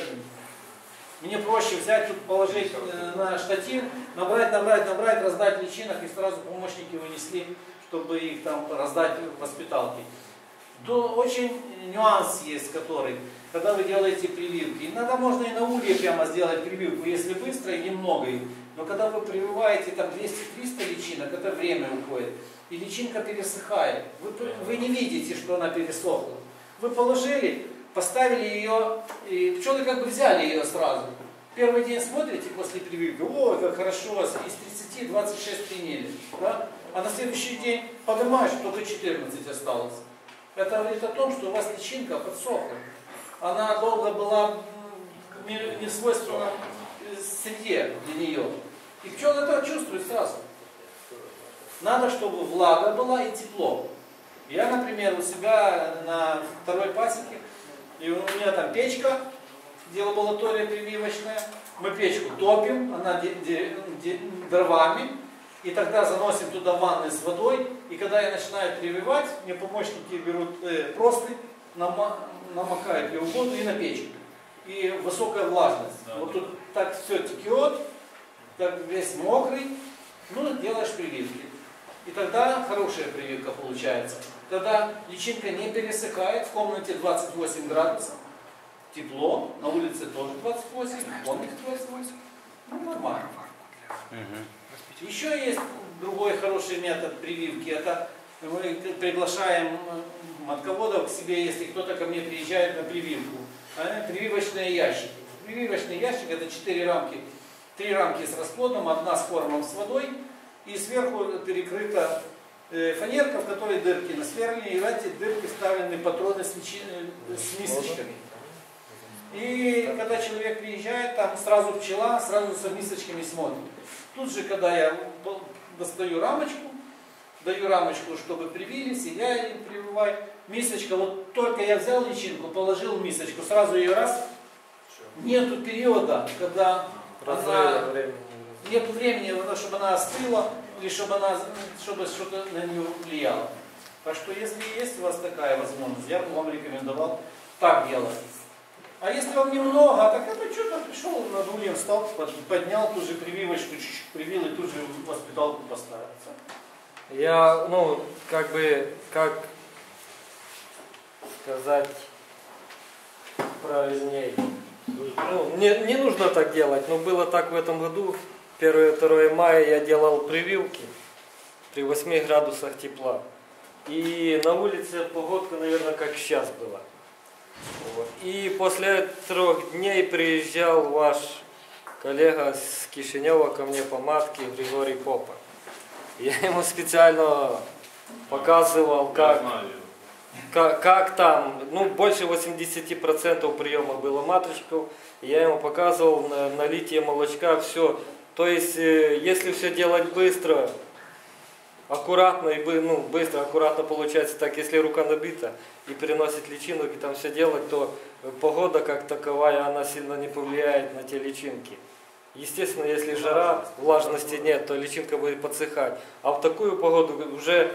мне проще взять, тут положить на штатив, набрать, раздать личинок, и сразу помощники вынесли, чтобы их там раздать в воспиталке. Очень нюанс есть, который, когда вы делаете прививки. Иногда можно и на улье прямо сделать прививку, если быстро и немного. Но когда вы прививаете там 200-300 личинок, это время уходит. И личинка пересыхает. Вы не видите, что она пересохла. Вы положили, поставили ее, и пчелы как бы взяли ее сразу. Первый день смотрите после прививки, ой, как хорошо, из 30 26 приняли. Да? А на следующий день поднимаешь, только 14 осталось. Это говорит о том, что у вас личинка подсохла. Она долго была в несвойственном среде для нее. И пчелы это чувствуют сразу. Надо, чтобы влага была и тепло. Я, например, у себя на второй пасеке, и у меня там печка, где лаборатория прививочная. Мы печку топим, она дровами, И тогда заносим туда ванны с водой. И когда я начинаю прививать, мне помощники берут простынь, намокают ее в воду и на печь. И высокая влажность. Вот тут так все текет, так весь мокрый. Ну, делаешь прививки. И тогда хорошая прививка получается. Тогда личинка не пересыхает, в комнате 28 градусов, тепло, на улице тоже 28, в комнате 28. Ну, нормально. Еще есть другой хороший метод прививки. Это мы приглашаем матководов к себе, если кто-то ко мне приезжает на прививку. Прививочные ящики. Прививочный ящик — это 4 рамки. 3 рамки с расплодом, 1 с кормом с водой. И сверху перекрыта фанерка, в которой дырки насверлены, и в эти дырки вставлены патроны с мисочками. И когда человек приезжает, там сразу пчела, сразу с мисочками смотрит. Тут же, когда я достаю рамочку, даю рамочку, чтобы привились, и я ее прививаю. Мисочка, вот только я взял личинку, положил в мисочку, сразу ее раз. Нету периода, когда нет времени, чтобы она остыла, или чтобы что-то на нее влияло. Так что, если есть у вас такая возможность, я бы вам рекомендовал так делать. А если вам немного, так это что-то пришел над ульем, встал, поднял ту же прививочку, чуть-чуть привил и тут же в воспиталку поставил. Я, ну, как бы, как сказать правильнее. Ну, не нужно так делать, но было так в этом году. 1-2 мая я делал прививки при 8 градусах тепла. И на улице погодка, наверное, как сейчас была. Вот. И после 3 дней приезжал ваш коллега с Кишинева ко мне по матке, Григорий Попа. Я ему специально показывал, как там, ну, больше 80% приема было маточков. Я ему показывал налитие молочка, все. То есть, если все делать быстро, аккуратно, и быстро, аккуратно получается так, если рука набита и переносит личинок и там все делать, то погода как таковая, она сильно не повлияет на те личинки. Естественно, если жара, влажности нет, то личинка будет подсыхать. А в такую погоду уже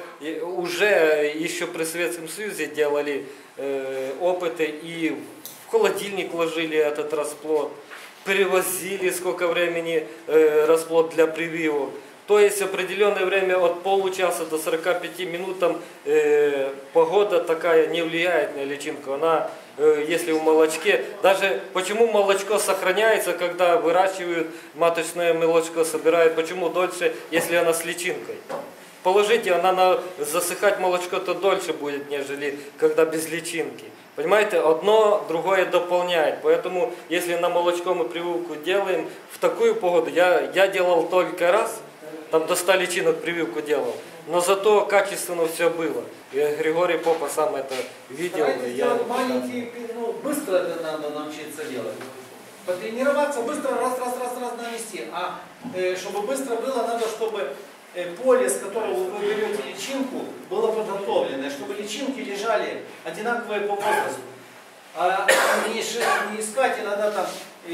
еще при Советском Союзе делали опыты и в холодильник ложили этот расплод, перевозили сколько времени расплод для прививок. То есть определенное время от получаса до 45 минут там, погода такая не влияет на личинку. Она, если в молочке, даже почему молочко сохраняется, когда выращивают маточное молочко, собирают, почему дольше, если она с личинкой. Положите, она засыхать молочко-то дольше будет, нежели когда без личинки. Понимаете, одно другое дополняет. Поэтому, если на молочко мы прививку делаем, в такую погоду, я делал только раз, там до 100 личинок прививку делал. Но зато качественно все было. И Григорий Попа сам это видел. Маленькие, быстро это надо научиться делать. Потренироваться, быстро раз нанести. А чтобы быстро было, надо, чтобы поле, с которого вы берете личинку, было подготовлено, чтобы личинки лежали одинаковые по возрасту. А не искать иногда там,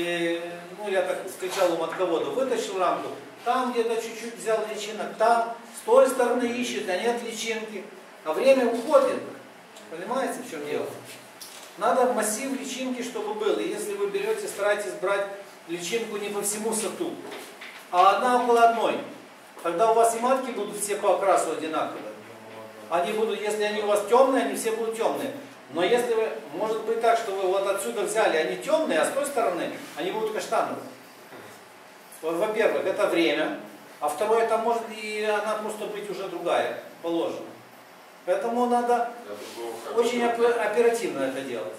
я так встречал у матковода, вытащил рамку, там где-то чуть-чуть взял личинок, там, с той стороны ищет, а нет личинки. А время уходит. Понимаете, в чем дело? Надо массив личинки, чтобы был. И если вы берете, старайтесь брать личинку не по всему сорту, а одна около одной. Тогда у вас и матки будут все по окрасу одинаковые. Они будут, если они у вас темные, они все будут темные. Но если вы, может быть так, что вы вот отсюда взяли, они темные, а с той стороны они будут каштановые. Вот, во-первых, это время, а второе, это может и она просто быть уже другая, положена. Поэтому надо очень оперативно это делать.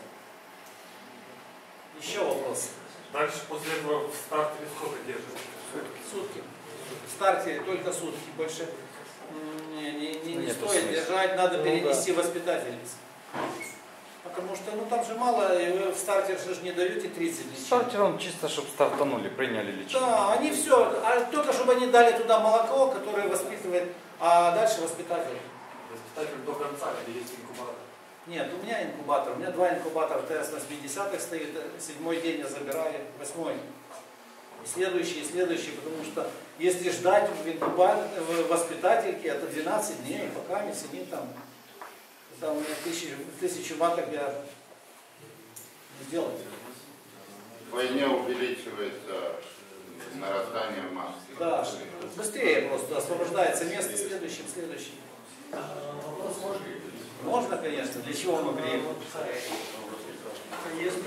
Еще вопросы? Дальше после этого в старте сколько держит? Сутки. В старте только сутки, больше не стоит держать, надо перенести воспитательниц. Потому что там же мало, и вы в старте же не даете 30 личинок. Стартером чисто, чтобы стартанули, приняли личинку. Да, они все, только чтобы они дали туда молоко, которое воспитывает, а дальше воспитатель. Воспитатель до конца, или есть инкубатор? Нет, у меня инкубатор, у меня 2 инкубатора ТС 80-х стоит, 7-й день я забираю, 8-й. и следующий, потому что если ждать в воспитательке, это 12 дней, пока не сидит там у меня 1000 маток я не сделаю. Вдвойне увеличивается нарастание массы. Да, быстрее просто освобождается место следующим. Вопрос можно? Можно, конечно, для чего мы приехали? Если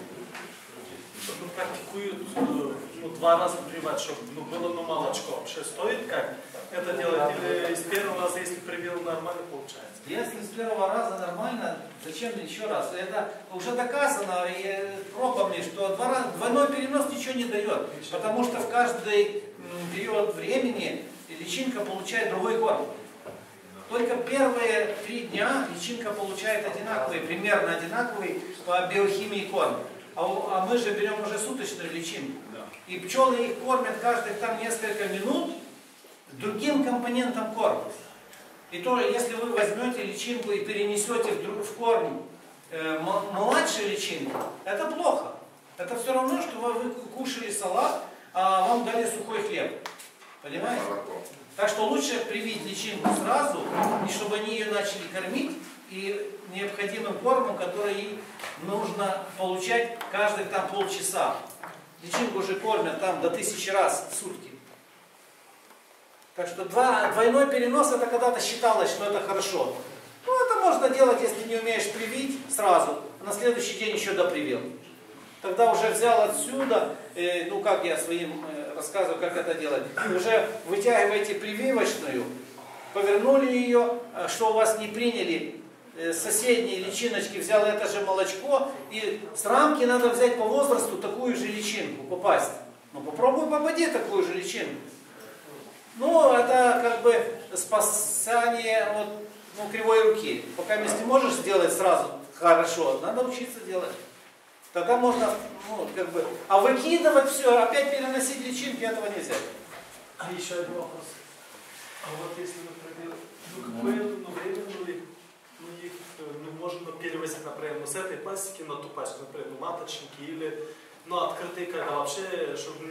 практикуют 2 раза прививать, чтобы было молочко, вообще стоит как это делать? Или с первого раза, если привил, нормально получается? Если с первого раза нормально, зачем еще раз? Это уже доказано пробами, что двойной перенос ничего не дает. Потому что в каждый период времени личинка получает другой корм. Только первые 3 дня личинка получает одинаковый, примерно одинаковый по биохимии корм. А мы же берем уже суточную личинку. И пчелы их кормят каждых там несколько минут другим компонентом корма. И то, если вы возьмете личинку и перенесете в корм младшей личинки, это плохо. Это все равно, что вы кушали салат, а вам дали сухой хлеб. Понимаете? Так что лучше привить личинку сразу, и чтобы они ее начали кормить, и необходимым кормом, который ей нужно получать каждых там полчаса. Личинку уже кормят там до 1000 раз в сутки. Так что двойной перенос, это когда-то считалось, что это хорошо. Ну, это можно делать, если не умеешь привить сразу, а на следующий день еще допривил. Тогда уже взял отсюда, ну как я своим рассказываю, как это делать, уже вытягиваете прививочную, повернули ее, что у вас не приняли, соседние личиночки, взял это же молочко, и с рамки надо взять по возрасту такую же личинку, попасть. Ну попробуй попади такую же личинку. Ну, это как бы спасание кривой руки. Пока если можешь сделать сразу хорошо, надо учиться делать. Тогда можно, а выкидывать все, опять переносить личинки, этого нельзя. А еще один вопрос. А вот если, например, какое-то время, их можно перевозить, например, с этой пасеки на ту пасеку, например, маточники или, открытые, когда вообще,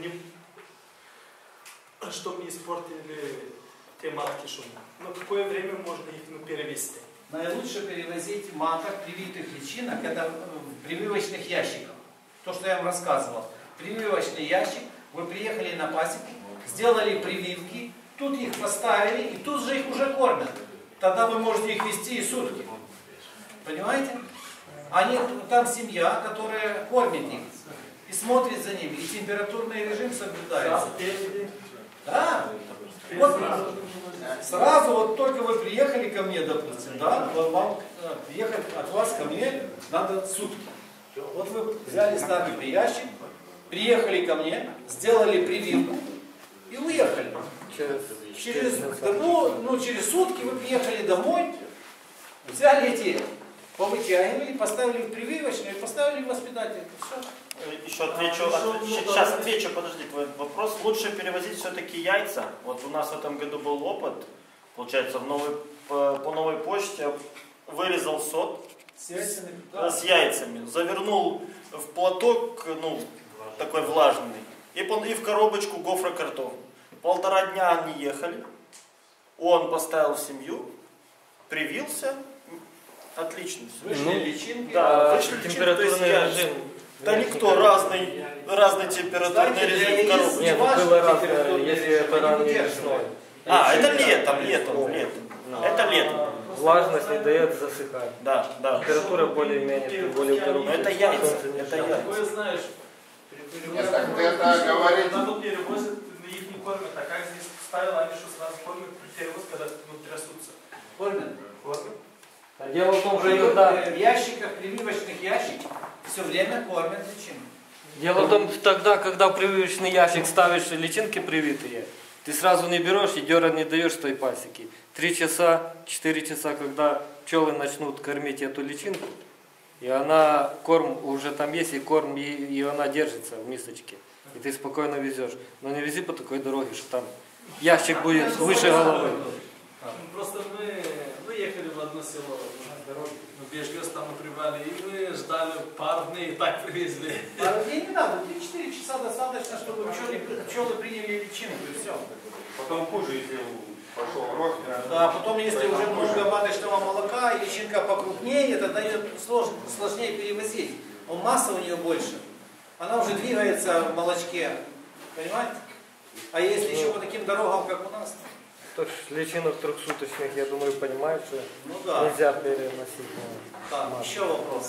чтобы не испортили те матки, чтобы, какое время можно их перевести? Наилучше перевозить маток, привитых личинок, это в прививочных ящиках. То, что я вам рассказывал. Прививочный ящик, вы приехали на пасеку, сделали прививки, тут их поставили, и тут же их уже кормят. Тогда вы можете их вести и сутки. Понимаете? Там семья, которая кормит их и смотрит за ними, и температурный режим соблюдается. Да. Вот сразу, вот только вы приехали ко мне, допустим, да, вам приехать от вас ко мне надо сутки. Вот вы взяли старый ящик, приехали ко мне, сделали прививку и уехали. Через сутки вы приехали домой, взяли эти, повытягивали, поставили в прививочную и поставили в воспитательную. Все. Еще отвечу, сейчас отвечу, подожди, твой вопрос. Лучше перевозить все-таки яйца. Вот у нас в этом году был опыт, получается, по новой почте вырезал сот с яйцами, завернул в платок, такой влажный, и в коробочку гофрокартон. 1,5 дня они ехали, он поставил в семью, привился, отлично все. Вышли личинки, вышли температурный режим. Да никто, разный температурный режим в коробочке. Нет, было разное, если это ранней весной. Это летом. Это летом. Влажность не дает засыхать. Да. Температура более-менее, более Но это яйца, Такое знаешь, Нет, так это говорит... Надо перевозят, их не кормят, а как здесь ставил, они что сразу кормят при перевоз, когда трясутся? Кормят. Дело в том, что В ящиках, прививочных ящиках все время кормят личинку. Дело в том, тогда, когда в прививочный ящик ставишь личинки привитые, ты сразу не берешь и дёра не даешь с той пасеки. 3 часа, 4 часа, когда пчелы начнут кормить эту личинку, и корм уже там есть, и корм, и она держится в мисочке. И ты спокойно везешь. Но не вези по такой дороге, что там ящик будет выше головы. Просто мы ехали в одно село. Мы Бежгёс там привали, и мы ждали пару дней, и так привезли. Пару дней не надо, 3-4 часа достаточно, чтобы пчелы приняли личинку, и все. Потом хуже, если пошел рост. Да, потом, если уже много маточного молока, и личинка покрупнее, тогда ее сложнее перевозить. Масса у нее больше. Она уже двигается в молочке. Понимаете? А если еще по таким дорогам, как у нас, То ж личинок трехсуточных, я думаю, понимают, что ну да. нельзя переносить. Так, еще вопрос.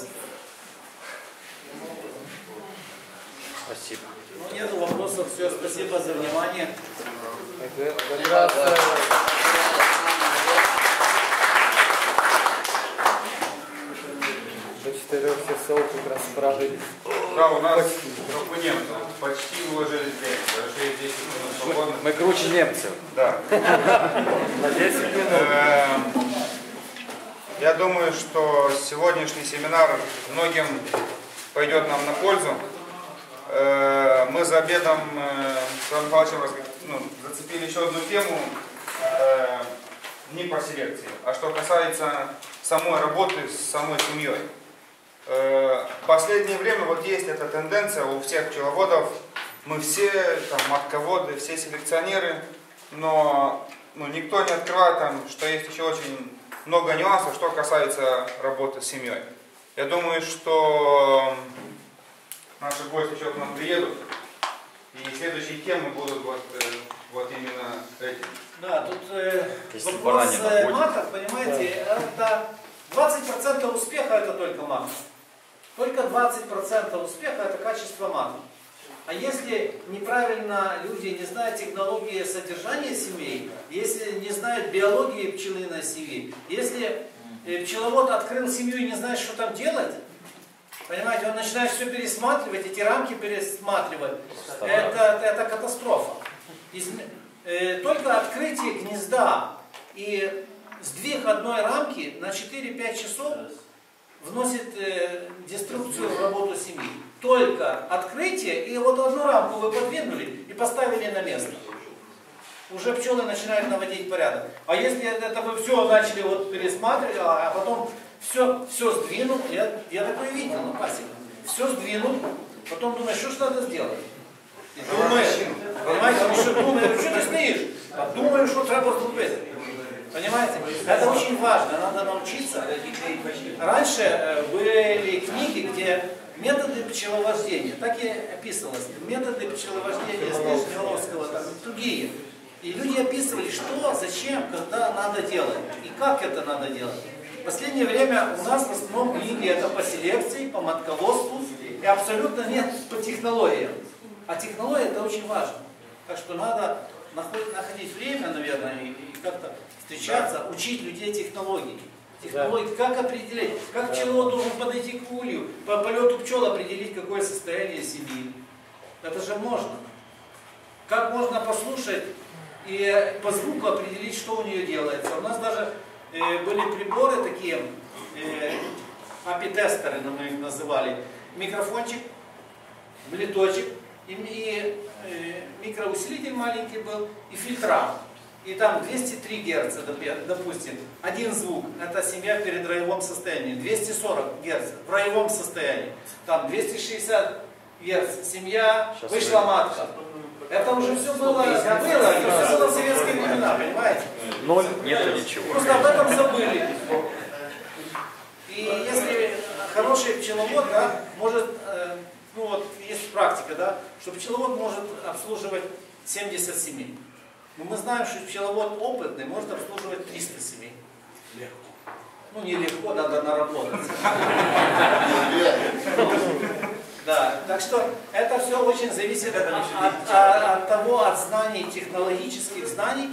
Спасибо. Ну, нет вопросов. Все, спасибо за внимание. До 4 часов как раз справились. Да, у нас группа немцев почти уложились в день. Даже 10 минут свободно. Мы круче немцев. Да. На 10 минут. Я думаю, что сегодняшний семинар многим пойдет нам на пользу. Мы за обедом с Иваном Михайловичем зацепили еще одну тему не по селекции, а что касается самой работы с самой семьей. В последнее время вот есть эта тенденция у всех пчеловодов, мы все там матководы, все селекционеры, но никто не открывает там, что есть еще очень много нюансов, что касается работы с семьей. Я думаю, что наши гости еще к нам приедут, и следующие темы будут вот именно эти. Да, тут вопрос маток, понимаете, это 20% успеха это только маток. Только 20% успеха это качество маток. А если неправильно люди не знают технологии содержания семей, если не знают биологии пчелиной семьи, если пчеловод открыл семью и не знает, что там делать, понимаете, он начинает все пересматривать, эти рамки пересматривать, это катастрофа. Только открытие гнезда и сдвиг одной рамки на 4-5 часов вносит деструкцию в работу семьи. Только открытие, и вот одну рамку вы подвинули и поставили на место. Уже пчелы начинают наводить порядок. А если это вы все начали вот пересматривать, а потом все сдвинул, я такое видел на пасеке. Все сдвинул, потом думаешь, что ж надо сделать? И думаешь, понимаете, он еще думает, что ты стоишь? Думаю, что треба сделать. Понимаете? Это очень важно, надо научиться. Раньше были книги, где методы пчеловождения, так и описывалось, методы пчеловождения Снежневского, там, другие. И люди описывали, что, зачем, когда надо делать, и как это надо делать. В последнее время у нас в основном книги это по селекции, по матководству, и абсолютно нет по технологиям. А технология это очень важно. Так что надо находить время, наверное, и как-то встречаться, учить людей технологии. Технологии, как определить, как пчеловод должен подойти к улью, по полету пчел определить, какое состояние семьи. Это же можно. Как можно послушать и по звуку определить, что у нее делается. У нас даже были приборы такие, API-тестеры, мы их называли. Микрофончик, блиточек, и микроусилитель маленький был, и фильтра. И там 203 Гц, допустим, один звук, это семья перед роевом состоянием, 240 Гц в роевом состоянии, там 260 Гц, семья, вышла матка. Это уже все было в советские времена, понимаете? Ноль, нету ничего. Просто об этом забыли. И если хороший пчеловод, да, может, ну вот есть практика, да, что пчеловод может обслуживать 70 семей. Но мы знаем, что пчеловод опытный может обслуживать 300 семей. Легко. Ну не легко, надо наработать. Да, так что это все очень зависит от того, от знаний, технологических знаний,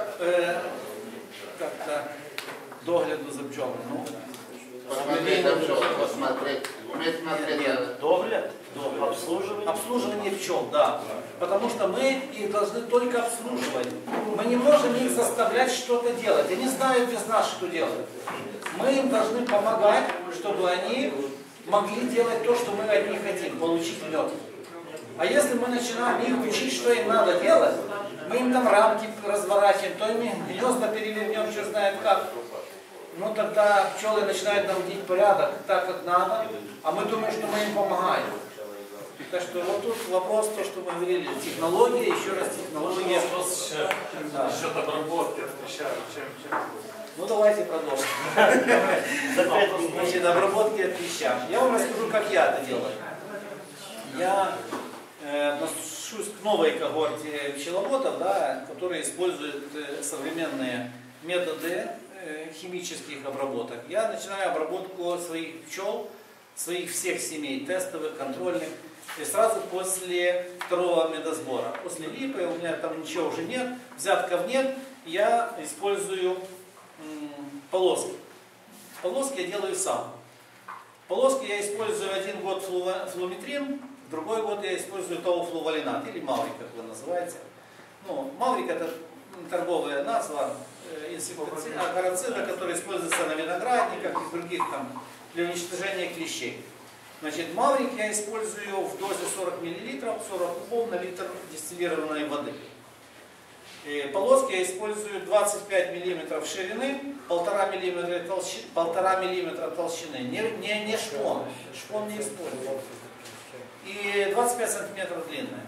как-то догляду за пчелами. Ну, Посмотреть на пчел, посмотреть, уметь смотреть. Догляд, обслуживание. Обслуживание пчел, да. Потому что мы их должны только обслуживать. Мы не можем их заставлять что-то делать. Они знают без нас, что делать. Мы им должны помогать, чтобы они могли делать то, что мы от них хотим, получить мед. А если мы начинаем их учить, что им надо делать, мы им там рамки разворачиваем, то им гнезда перевернем, что знает как. ну тогда пчелы начинают наводить порядок так, как надо, а мы думаем, что мы им помогаем. Так что вот тут вопрос, то, что мы говорили, технология, еще раз технология. Вопрос насчет обработки от клеща. Чем? Ну давайте продолжим. Значит, обработки от клеща. Я вам расскажу, как я это делаю. Я отношусь к новой когорте пчеловодов, да, которые используют современные методы химических обработок. Я начинаю обработку своих пчел, своих всех семей, тестовых, контрольных, и сразу после второго медосбора. После липы, у меня там ничего уже нет, взятков нет, я использую полоски. Полоски я делаю сам. Полоски я использую один год флуметрин, в другой год я использую тауфлувалинат, или маврик, как вы называете. Ну, маврик это торговая назва акароцида, который используется на виноградниках и других там для уничтожения клещей. Значит, маврик я использую в дозе 40 мл, 40 кубов на литр дистиллированной воды. И полоски я использую 25 мм ширины, 1,5 мм толщины. Не шпон. Шпон не использую. И 25 см длинная.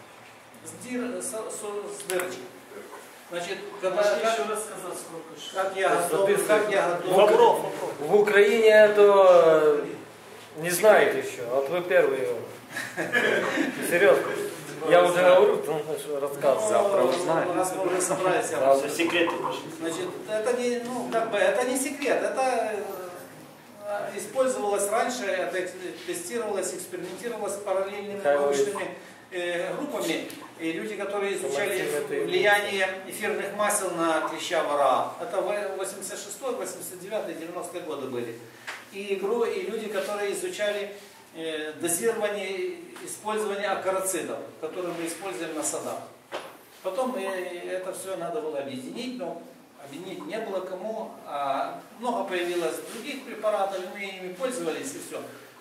С дырочкой. Значит, когда еще раз сказать, сколько как я готов. В Украине это не знаете еще, а вот вы первые. Серьезно. Я уже говорю, рассказываю. Завтра узнаем. Раз мы уже собрались. Все секреты пошли. Значит, это не, ну, как бы, это не секрет, это использовалось раньше, это тестировалось, экспериментировалось с параллельными научными группами. И люди, которые изучали влияние эфирных масел на клеща вора, это 86-й, 89-й, 90-е годы были. И люди, которые изучали дозирование использования акароцидов, которые мы используем на садах. Потом это все надо было объединить, но объединить не было кому, а много появилось других препаратов, и мы ими пользовались, и все.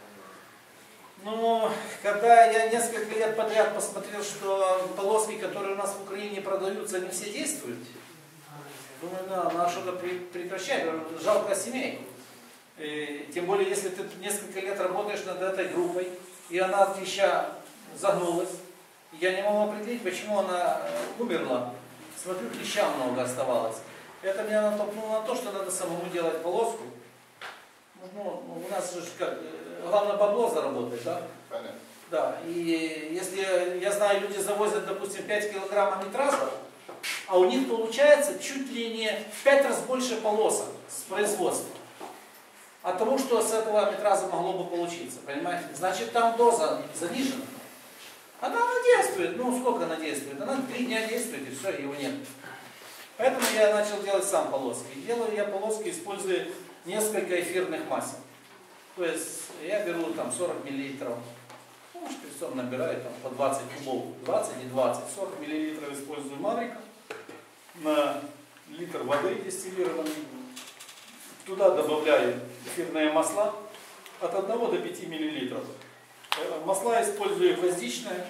Но когда я несколько лет подряд посмотрел, что полоски, которые у нас в Украине продаются, не все действуют, думаю, надо что-то прекращать, жалко семей. И тем более, если ты несколько лет работаешь над этой группой, и она от клеща загнулась, я не могу определить, почему она умерла. Смотрю, клеща много оставалось. Это меня натолкнуло на то, что надо самому делать полоску. Ну, у нас же как, главное бабло заработать, да? Понятно. Да, и если, я знаю, люди завозят, допустим, 5 килограмм амитраза, а у них получается чуть ли не в 5 раз больше полосок с производства. От того, что с этого амитраза могло бы получиться, понимаете? Значит, там доза занижена. Она действует, ну сколько она действует? Она 3 дня действует, и все, его нет. Поэтому я начал делать сам полоски. Делаю я полоски, используя несколько эфирных масел. То есть я беру там 40 мл, ну, шприцом набираю там по 20 кубов, 20 и 20, 40 мл использую маврика на литр воды дистиллированной. Туда добавляю эфирные масла от 1 до 5 мл. Масла использую гвоздичное,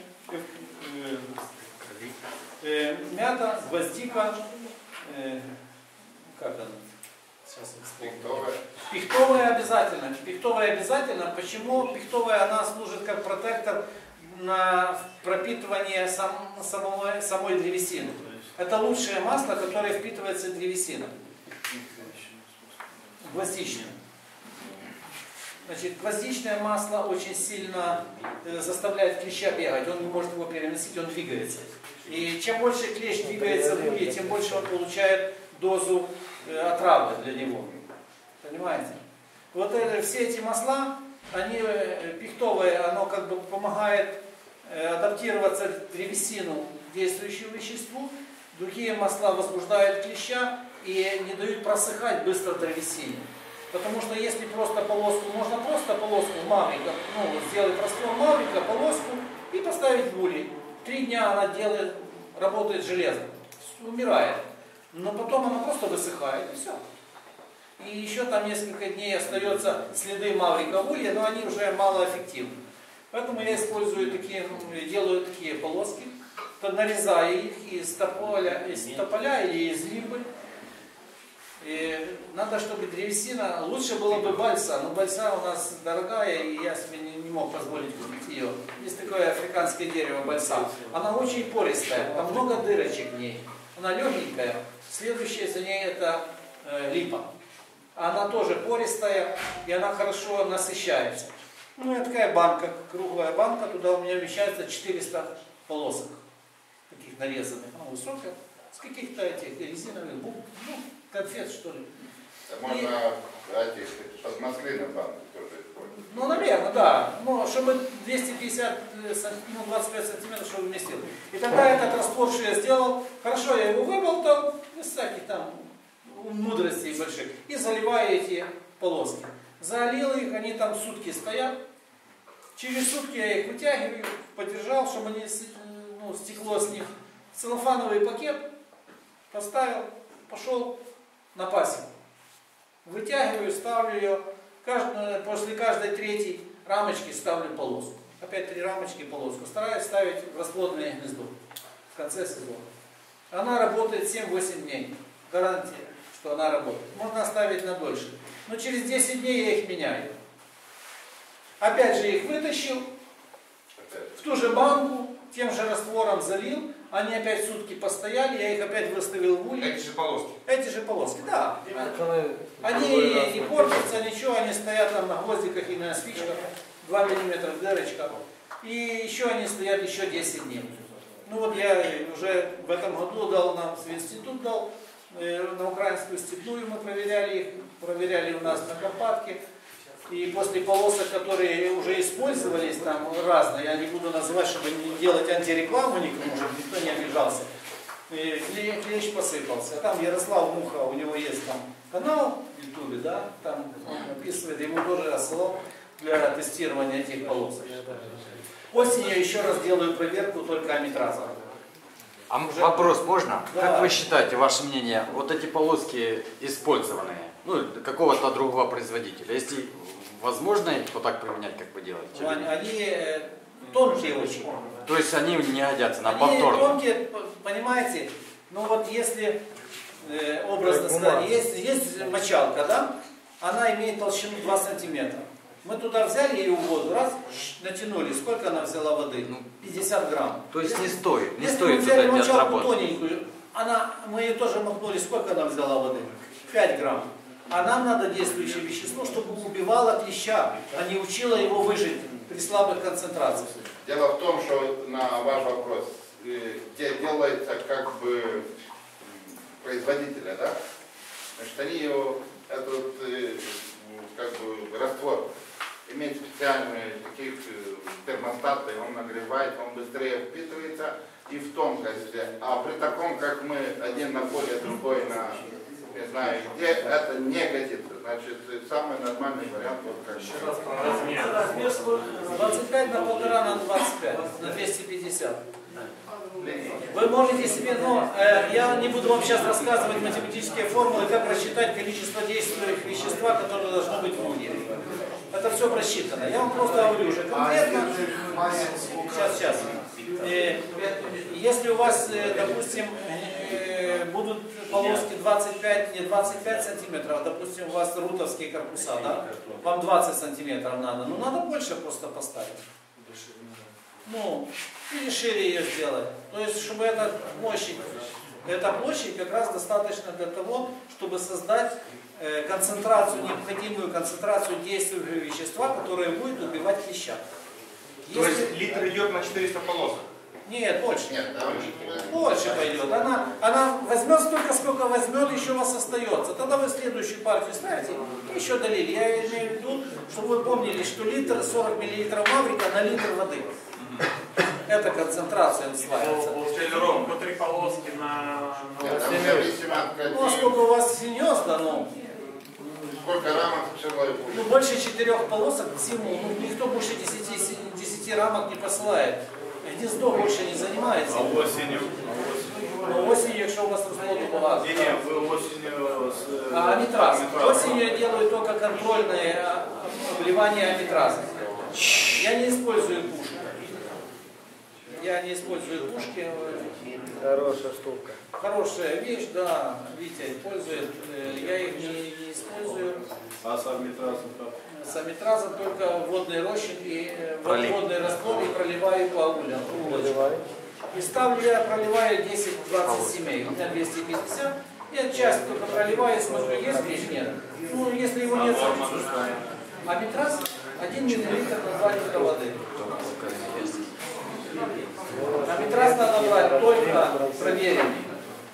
мята, гвоздика, как она? Сейчас Пихтовая. Пихтовая обязательно. Пихтовая обязательно. Почему? Пихтовая, она служит как протектор на пропитывание самой древесины. Это лучшее масло, которое впитывается древесиной. Гвоздичное. Значит, гвоздичное масло очень сильно заставляет клеща бегать. Он не может его переносить, он двигается. И чем больше клещ двигается в улье, тем больше он получает дозу отравы для него. Понимаете? Вот все эти масла, они, пихтовое, оно как бы помогает адаптироваться к древесину действующему веществу. Другие масла возбуждают клеща и не дают просыхать быстро древесине. Потому что если просто полоску, можно просто полоску маврика, ну, сделать раствор маврика, полоску и поставить в улье. 3 дня она делает, работает железно, умирает. Но потом она просто высыхает и все. И еще там несколько дней остается следы маврика в улье, но они уже малоэффективны. Поэтому я использую такие, делаю такие полоски, нарезаю их из тополя или из липы. И надо, чтобы древесина, лучше было бы бальса, но бальса у нас дорогая, и я себе не мог позволить купить ее. Есть такое африканское дерево бальса. Она очень пористая, там много дырочек в ней. Она легенькая. Следующая за ней это липа. Она тоже пористая, и она хорошо насыщается. Ну, это такая банка, круглая банка, туда у меня вмещается 400 полосок, таких нарезанных. Она высокая, с каких-то этих резиновых конфет, что ли. Можно этих подмаслины банки тоже использовать. Ну, наверное, да. Но чтобы 250, 25 сантиметров, чтобы вместил. И тогда этот раствор, что я сделал, хорошо, я его выболтал, без всяких там мудростей больших, и заливаю эти полоски. Залил их, они там сутки стоят. Через сутки я их вытягиваю, подержал, чтобы они, стекло с них. Целлофановый пакет поставил, пошел на пасеку. Вытягиваю, ставлю ее, после каждой третьей рамочки ставлю полоску. Опять 3 рамочки, полоску. Стараюсь ставить в расплодное гнездо в конце сезона. Она работает 7-8 дней. Гарантия, что она работает. Можно оставить на дольше. Но через 10 дней я их меняю. Опять же их вытащил, в ту же банку, тем же раствором залил. Они опять сутки постояли, я их опять выставил в улей. Эти же полоски? Эти же полоски, да. Они не портятся, ничего, они стоят там на гвоздиках и на спичках, 2 мм дырочка. И еще они стоят еще 10 дней. Ну вот я уже в этом году дал, нам в институт дал, на украинскую степную мы проверяли у нас на Карпатке. И после полосок, которые уже использовались, там разные, я не буду называть, чтобы не делать антирекламу никому, чтобы никто не обижался. Клещ посыпался. Там Ярослав Муха, у него есть там канал в Ютубе, да, там он описывает, ему тоже рассылал для тестирования этих полосок. Осенью еще раз делаю проверку только амитразом. А вопрос можно? Да. Как вы считаете, ваше мнение, вот эти полоски использованные, ну, какого-то другого производителя, если возможно их вот так применять, как вы делаете? Они тонкие очень. То есть они не годятся на Они повторно? тонкие, понимаете, ну вот если, образно сказать, есть мочалка, да, она имеет толщину 2 сантиметра. Мы туда взяли ее в воду, раз, натянули, сколько она взяла воды? 50 грамм. То есть не стоит Если мы взяли сюда не мочалку отработать. тоненькую, мы ее тоже макнули, сколько она взяла воды? 5 грамм. А нам надо действующее вещество, чтобы убивало клеща, а не учило его выжить при слабых концентрациях. Дело в том, что на ваш вопрос, где делается как бы производителя, да? Значит, они этот как бы раствор имеет специальные такие термостаты, он нагревает, он быстрее впитывается и в тонкости. А при таком, как мы, один на поле, другой на, не знаю где, это не годится. Значит, самый нормальный вариант, вот как Размер 25 на 1,5 на 25, на 250. Вы можете себе, я не буду вам сейчас рассказывать математические формулы, как рассчитать количество действующих вещества, которое должно быть в улье. Это все просчитано. Я вам просто говорю уже конкретно. Сейчас. Если у вас, допустим, будут полоски 25, не 25 сантиметров, а, допустим, у вас рутовские корпуса, да? Вам 20 сантиметров надо. Ну, надо больше просто поставить. Ну, или шире ее сделать. То есть, чтобы эта площадь как раз достаточно для того, чтобы создать концентрацию, необходимую концентрацию действующего вещества, которое будет убивать клеща. То есть литр идет на 400 полосок? Нет, больше. Нет, Больше пойдет. Она возьмет столько, сколько возьмет, еще у вас остается. Тогда вы следующую партию ставите и еще долили. Я имею в виду, чтобы вы помнили, что литр 40 мл маврика на литр воды. Эта концентрация усваивается. По 3 полоски на... Ну, а сколько у вас гнезда, сколько рамок человек будет? ну больше 4 полосок в зиму, никто больше 10 рамок не посылает. Гнездо больше не занимается. А осенью? Осенью, якщо у вас розплоду багато. Не, вы осенью... Амитраз. Осенью я делаю только контрольное обливание амитраза. Я не использую пушек. я не использую пушки. Хорошая штука. Хорошая вещь, да, Витя использует. Я их не использую. А с армитразом как? С амитразом только водный рощик и водный раствор и проливаю по улочкам. И ставлю я, проливаю 10-20 семей. У меня 250. Я часть только проливаю, смотрю, есть или нет. Ну, если его нет, амитраз 1 мл на 2 литра воды. Амитраз надо брать только проверенный.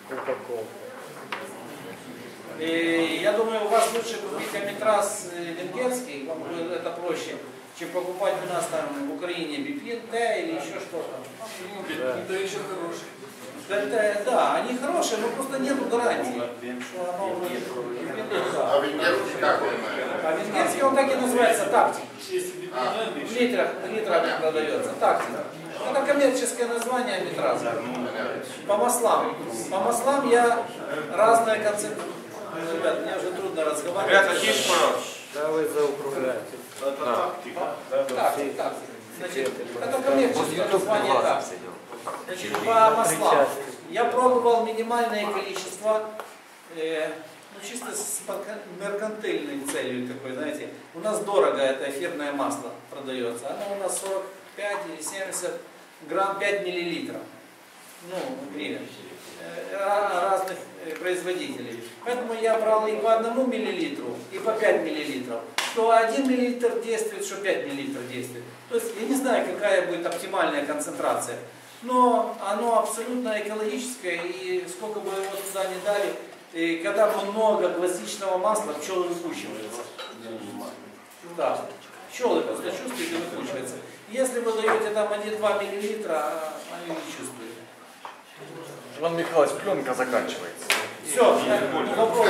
И я думаю, у вас лучше купить амитраз венгерский, вам будет это проще, чем покупать у нас там в Украине Бипин, Т или еще что-то. Да, еще хороший. Да, они хорошие, но просто нету гарантии, что оно будет. А венгерский как он? А венгерский он так и называется, тактик. В литрах продается, тактик. Это коммерческое название амитраза. По маслам. По маслам я разные концепты. Ребят, мне уже трудно разговаривать. Ребята, тише, пожалуйста. Да вы заукругляете. Это тактика. Тактик. Значит, это коммерческое название тактик. Значит, по маслам. Я пробовал минимальное количество, ну, чисто с меркантильной целью такой, знаете. У нас дорого это эфирное масло продается. Оно у нас 45 или 70 грамм 5 миллилитров. Ну, гривен. Разных производителей. Поэтому я брал и по 1 миллилитру, и по 5 миллилитров. Что 1 миллилитр действует, что 5 миллилитров действует. То есть я не знаю, какая будет оптимальная концентрация. Но оно абсолютно экологическое, и сколько бы его туда не дали, и когда много гвоздичного масла, пчелы выкучиваются. Да. Пчелы просто чувствуют и выкучиваются. Если вы даете там 1-2 миллилитра, они не чувствуют. Иван Михайлович, пленка заканчивается. Все, вопрос.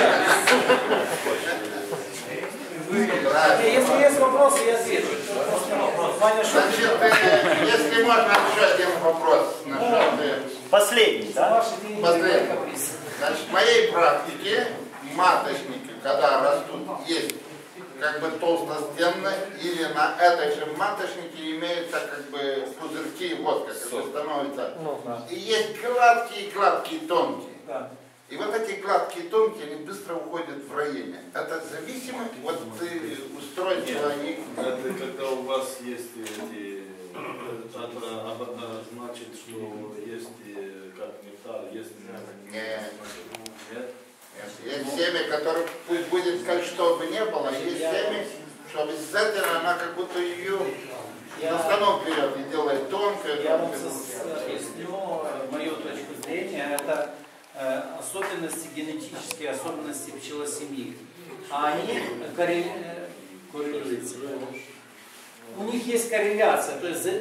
Если есть вопросы, я отвечу. Значит, если можно, еще один вопрос. Последний, да? Последний. Значит, в моей практике маточники, когда растут, есть как бы толстостенные, или на этой же маточнике имеются как бы пузырьки, вот как это становится. И есть гладкие, тонкие. И вот эти гладкие, тонкие, они быстро уходят в районе. Это зависимо от устройства их. Это когда у вас есть эти, это значит, что есть как металл, есть... Нет. Нет? Есть семя, которое пусть будет как что бы не было, есть семя, что обязательно она как будто ее на станок берет и делает тонкое. Я вам объясню мою точку зрения. Это особенности, генетические особенности пчелосемьи. А они коррелируются. У них есть корреляция, то есть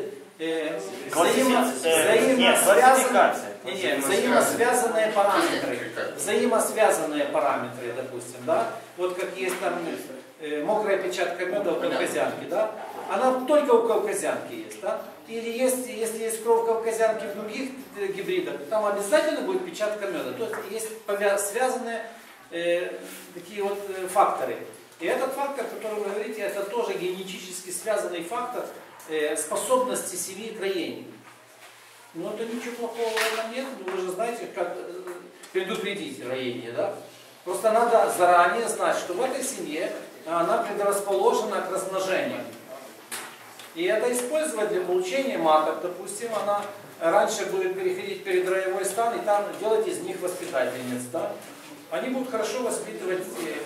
взаимосвязанные параметры. Взаимосвязанные параметры, допустим, да? Вот как есть там мокрая печатка меда у кавказянки, да? Она только у кавказянки есть, да? Или если есть кровь кавказянки в других гибридах, там обязательно будет печатка меда. То есть есть связанные такие вот факторы. И этот фактор, о котором вы говорите, это тоже генетически связанный фактор способности семьи к роению. Но это ничего плохого в этом нет. Вы же знаете, как предупредить роение, да? Просто надо заранее знать, что в этой семье она предрасположена к размножению. И это использовать для получения маток, допустим, она раньше будет переходить перед роевой стан и там делать из них воспитательниц, да? Они будут хорошо воспитывать.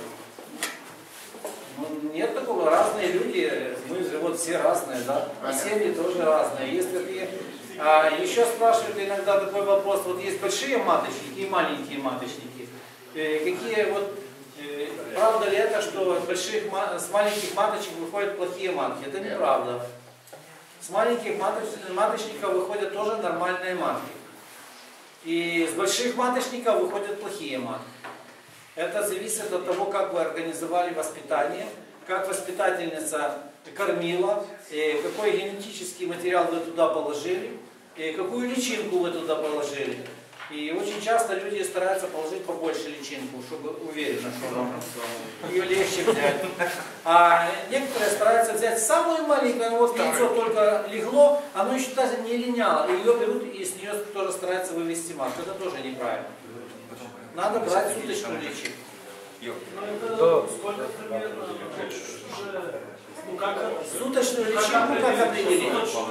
Ну, нет такого, разные люди, мы же вот все разные, да? И семьи тоже разные. Есть такие. Еще спрашивают иногда такой вопрос, вот есть большие маточники и маленькие маточники. Какие вот, правда ли это, что с маленьких маточек выходят плохие матки? Это неправда. С маленьких маточников выходят тоже нормальные матки. И с больших маточников выходят плохие матки. Это зависит от того, как вы организовали воспитание, как воспитательница кормила, какой генетический материал вы туда положили, какую личинку вы туда положили. И очень часто люди стараются положить побольше личинку, чтобы уверенно, что ее легче взять. А некоторые стараются взять самую маленькую, ну вот яйцо только легло, оно еще даже не линяло. И ее берут и с нее тоже стараются вывести матку. Это тоже неправильно. Надо брать суточную личинку. Ну, сколько примерно уже, ну как суточную личинку как определить?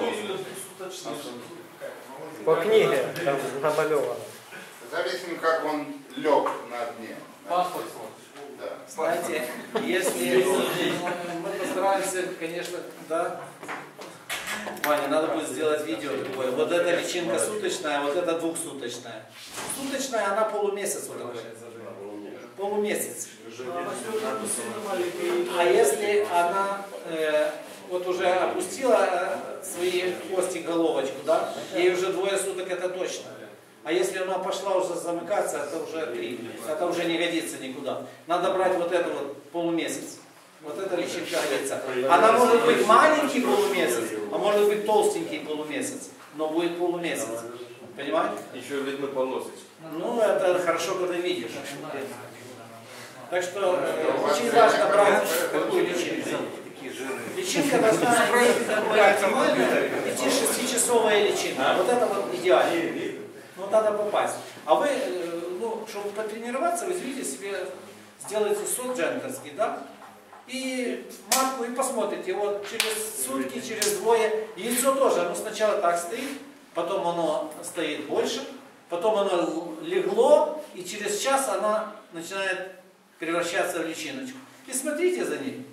По книге там намалевано. Зависит, как он лег на дне. Паспорт. Да. Знаете, если мы постараемся, конечно, да. Ваня, надо будет сделать видео такое. Вот эта личинка суточная, вот эта двухсуточная. Суточная, она полумесяц вот такой. Полумесяц. А если она вот уже опустила свои кости, головочку, да, ей уже 2 суток, это точно. А если она пошла уже замыкаться, это уже 3. Это уже не годится никуда. Надо брать вот это вот полумесяц. Вот эта личинка годится. Она может быть маленький полумесяц, а может быть толстенький полумесяц. Но будет полумесяц. Понимаете? Еще видно полосочку. Ну, это хорошо, когда видишь. Так что очень важно брать такую личинку. Личинка должна быть оптимальная, 5-6-часовая личинка. Вот это вот идеально. Ну, надо попасть. А вы, ну, чтобы потренироваться, возьмите себе, сделайте сот джентльский, да? И матку, и посмотрите, вот через сутки, через 2, яйцо тоже, оно сначала так стоит, потом оно стоит больше, потом оно легло, и через час она начинает превращаться в личиночку. И смотрите за ней.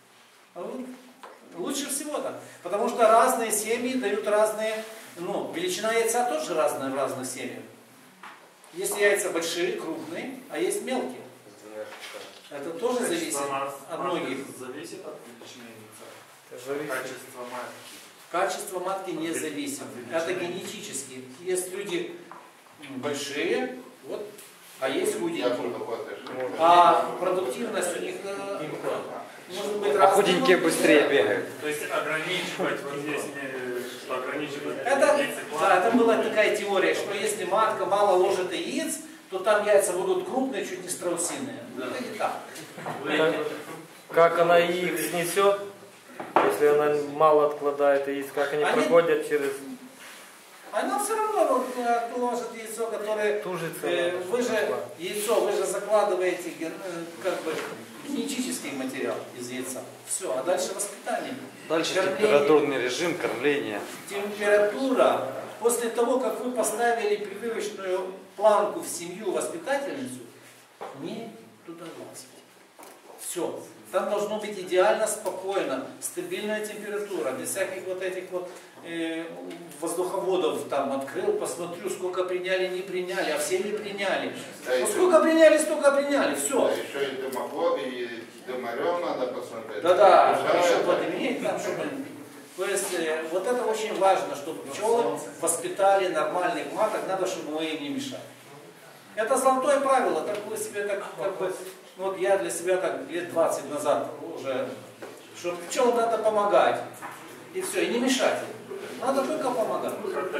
Лучше всего так. Потому что разные семьи дают разные, ну, величина яйца тоже разная в разных семьях. Есть яйца большие, крупные, а есть мелкие. Это тоже зависит от многих. Зависит от величины яйца. Качество матки. Качество матки не зависит. Это генетически. Есть люди большие, вот, а есть худенькие. А продуктивность у них может быть разная. А худенькие быстрее бегают. То есть ограничивать вот здесь, что ограничивать Это, да, это была такая теория, что если матка мало ложит яиц, то там яйца будут крупные, чуть не страусиные. Ну, это не так. Как она их снесет, если она мало откладывает яиц, как они проходят через... Она все равно вот, ложит яйцо, которое... Вы же закладываете как бы генетический материал из яйца. Все, а дальше воспитание. Дальше кормление. температурный режим, кормление. Температура. После того, как вы поставили прививочную планку в семью, воспитательницу, не туда лазить. Все. Там должно быть идеально спокойно, стабильная температура, без всяких вот этих вот воздуховодов. Там открыл, посмотрю, сколько приняли, не приняли, а все не приняли. Ну, сколько приняли, столько приняли. Все. Да, еще и дымоход, и дымарем надо посмотреть. Да-да, чтобы подменить там, чтобы... То есть вот это очень важно, чтобы пчелы воспитали нормальных маток, надо, чтобы мы им не мешали. Это золотое правило, так вы себе как бы, вот я для себя так лет 20 назад уже, что пчелам надо помогать. И все, и не мешать им. Надо только помогать.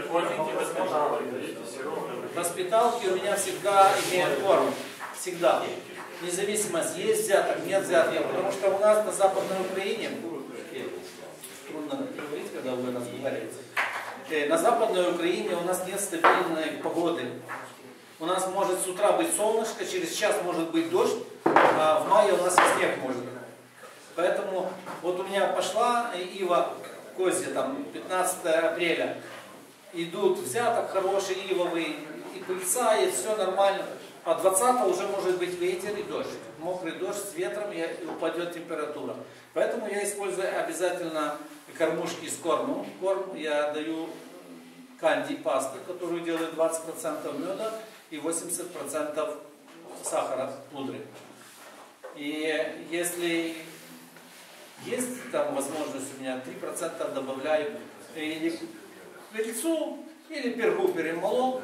Воспиталки у меня всегда имеют корм. Всегда. Независимость, есть взяток, нет взяток. Потому что у нас на Западной Украине, трудно говорить, когда вы разговариваете, на Западной Украине у нас нет стабильной погоды. У нас может с утра быть солнышко, через час может быть дождь, а в мае у нас и снег может быть. Поэтому вот у меня пошла ива козья, там 15 апреля, идут взяток хороший ивовый, и пыльца, и все нормально. А 20 уже может быть ветер и дождь. Мокрый дождь с ветром, и упадет температура. Поэтому я использую обязательно кормушки с кормом. Корм я даю канди пасту, которую делаю 20% меда и 80% сахара, пудры. И если есть там возможность, у меня 3% добавляю или к пыльцу, или пергу перемолол.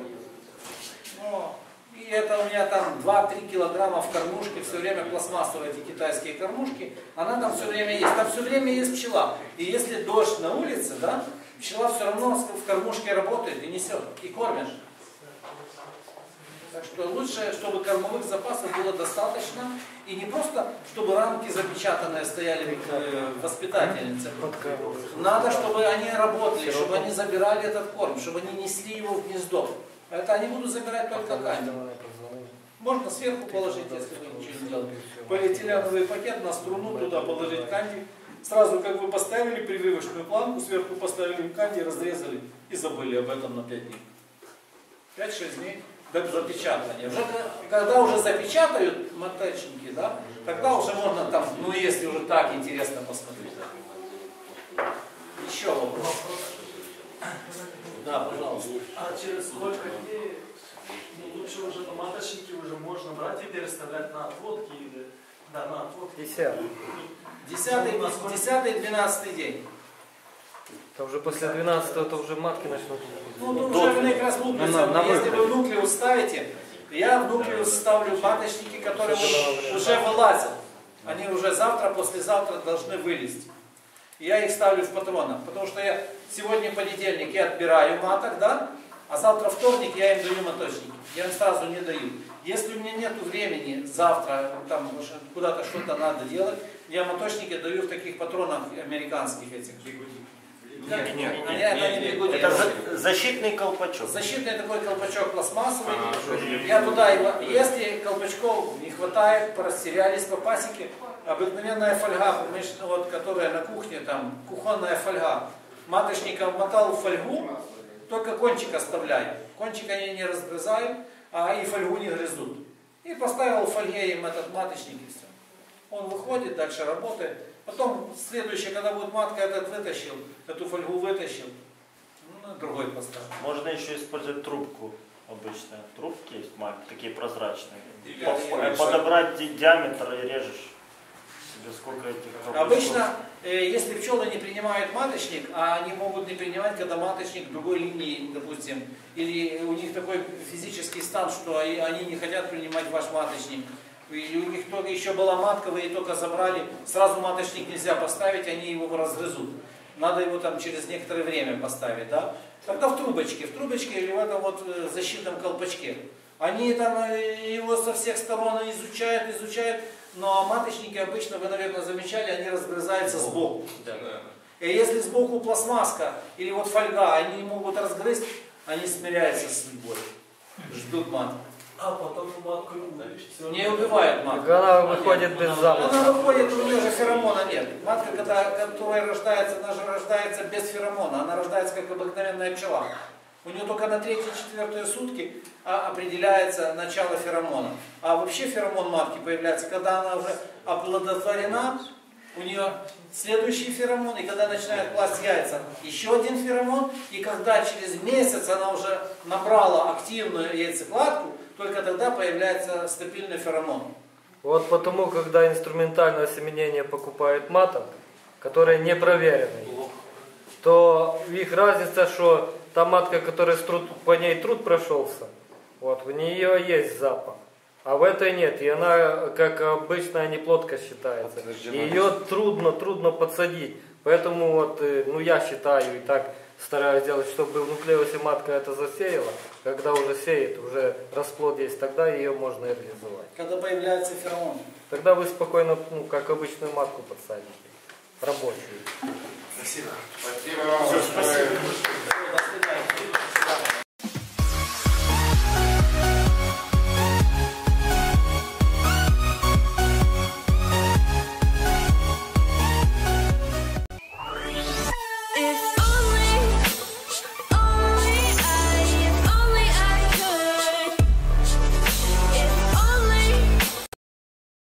И это у меня там 2-3 килограмма в кормушке, все время пластмассовые эти китайские кормушки, она там все время есть. Там все время есть пчела. И если дождь на улице, да, пчела все равно в кормушке работает и несет, и кормит. Так что лучше, чтобы кормовых запасов было достаточно, и не просто, чтобы рамки запечатанные стояли воспитательницы. Надо, чтобы они работали, чтобы они забирали этот корм, чтобы они несли его в гнездо. Это они будут забирать только канди. Можно сверху положить, если вы ничего не делаете. Полиэтиленовый пакет на струну, туда положить канди. Сразу как бы поставили прививочную планку, сверху поставили канди, разрезали и забыли об этом на 5 дней. 5-6 дней до запечатывания. Уже, когда уже запечатают моточники, да, тогда уже можно там, ну если уже так интересно посмотреть. Еще вопрос. Да, пожалуйста. А через сколько дней лучше уже на маточники уже можно брать и переставлять на отводки или на отводки? 10-12 день. Это уже после 12-го это уже матки начнут. Ну, тут уже вы как раз если вы в нуклеус ставите, я в нуклеус ставлю маточники, которые уже вылазят. Они уже завтра, послезавтра должны вылезть. Я их ставлю в патронах, потому что я сегодня понедельник, я отбираю маток, да, а завтра вторник я им даю моточники. Я им сразу не даю. Если у меня нет времени завтра, там куда-то что-то надо делать, я моточники даю в таких патронах американских этих. Нет. Это защитный колпачок. Защитный такой колпачок пластмассовый. Я туда его, если колпачков не хватает, порастерялись по пасеке, обыкновенная фольга, вот, которая на кухне, там, кухонная фольга. Маточника вмотал в фольгу, только кончик оставляю. Кончик они не разгрызают, а и фольгу не грызут. И поставил в фольге им этот маточник и все. Он выходит, дальше работает. Потом следующее, когда будет матка, этот вытащил, эту фольгу вытащил, ну, другой поставил. Можно еще использовать трубку обычно. Трубки есть такие прозрачные. Подобрать диаметр и режешь. Себе сколько этих трубок. Обычно, если пчелы не принимают маточник, а они могут не принимать, когда маточник другой линии, допустим, или у них такой физический стан, что они не хотят принимать ваш маточник, и у них только еще была матка, вы ее только забрали, сразу маточник нельзя поставить, они его разгрызут. Надо его там через некоторое время поставить, да? Тогда в трубочке или в этом вот защитном колпачке. Они там его со всех сторон изучают, но маточники обычно, вы, наверное, замечали, они разгрызаются сбоку. И если сбоку пластмасска или вот фольга, они могут разгрызть, они смиряются с судьбой, ждут матку. А потом матку не убивают матку. Она выходит без замысла. Она выходит, у нее же феромона нет. Матка, которая рождается, она же рождается без феромона. Она рождается как обыкновенная пчела. У нее только на 3-4 сутки определяется начало феромона. А вообще феромон матки появляется, когда она уже оплодотворена, у нее следующий феромон, и когда начинает класть яйца, еще один феромон, и когда через месяц она уже набрала активную яйцекладку, только тогда появляется стабильный феромон. Вот потому, когда инструментальное осеменение покупают маток, которые не проверены, то их разница, что та матка, которая по ней труд прошелся, вот, в нее есть запах. А в этой нет, и она, как обычная неплодка считается. Ее трудно подсадить. Поэтому вот, ну я считаю и так стараюсь делать, чтобы в нуклеусе матка это засеяла. Когда уже сеет, уже расплод есть, тогда ее можно реализовать. Когда появляется феромон. Тогда вы спокойно, ну, как обычную матку подсадите. Рабочую. Спасибо вам. Спасибо.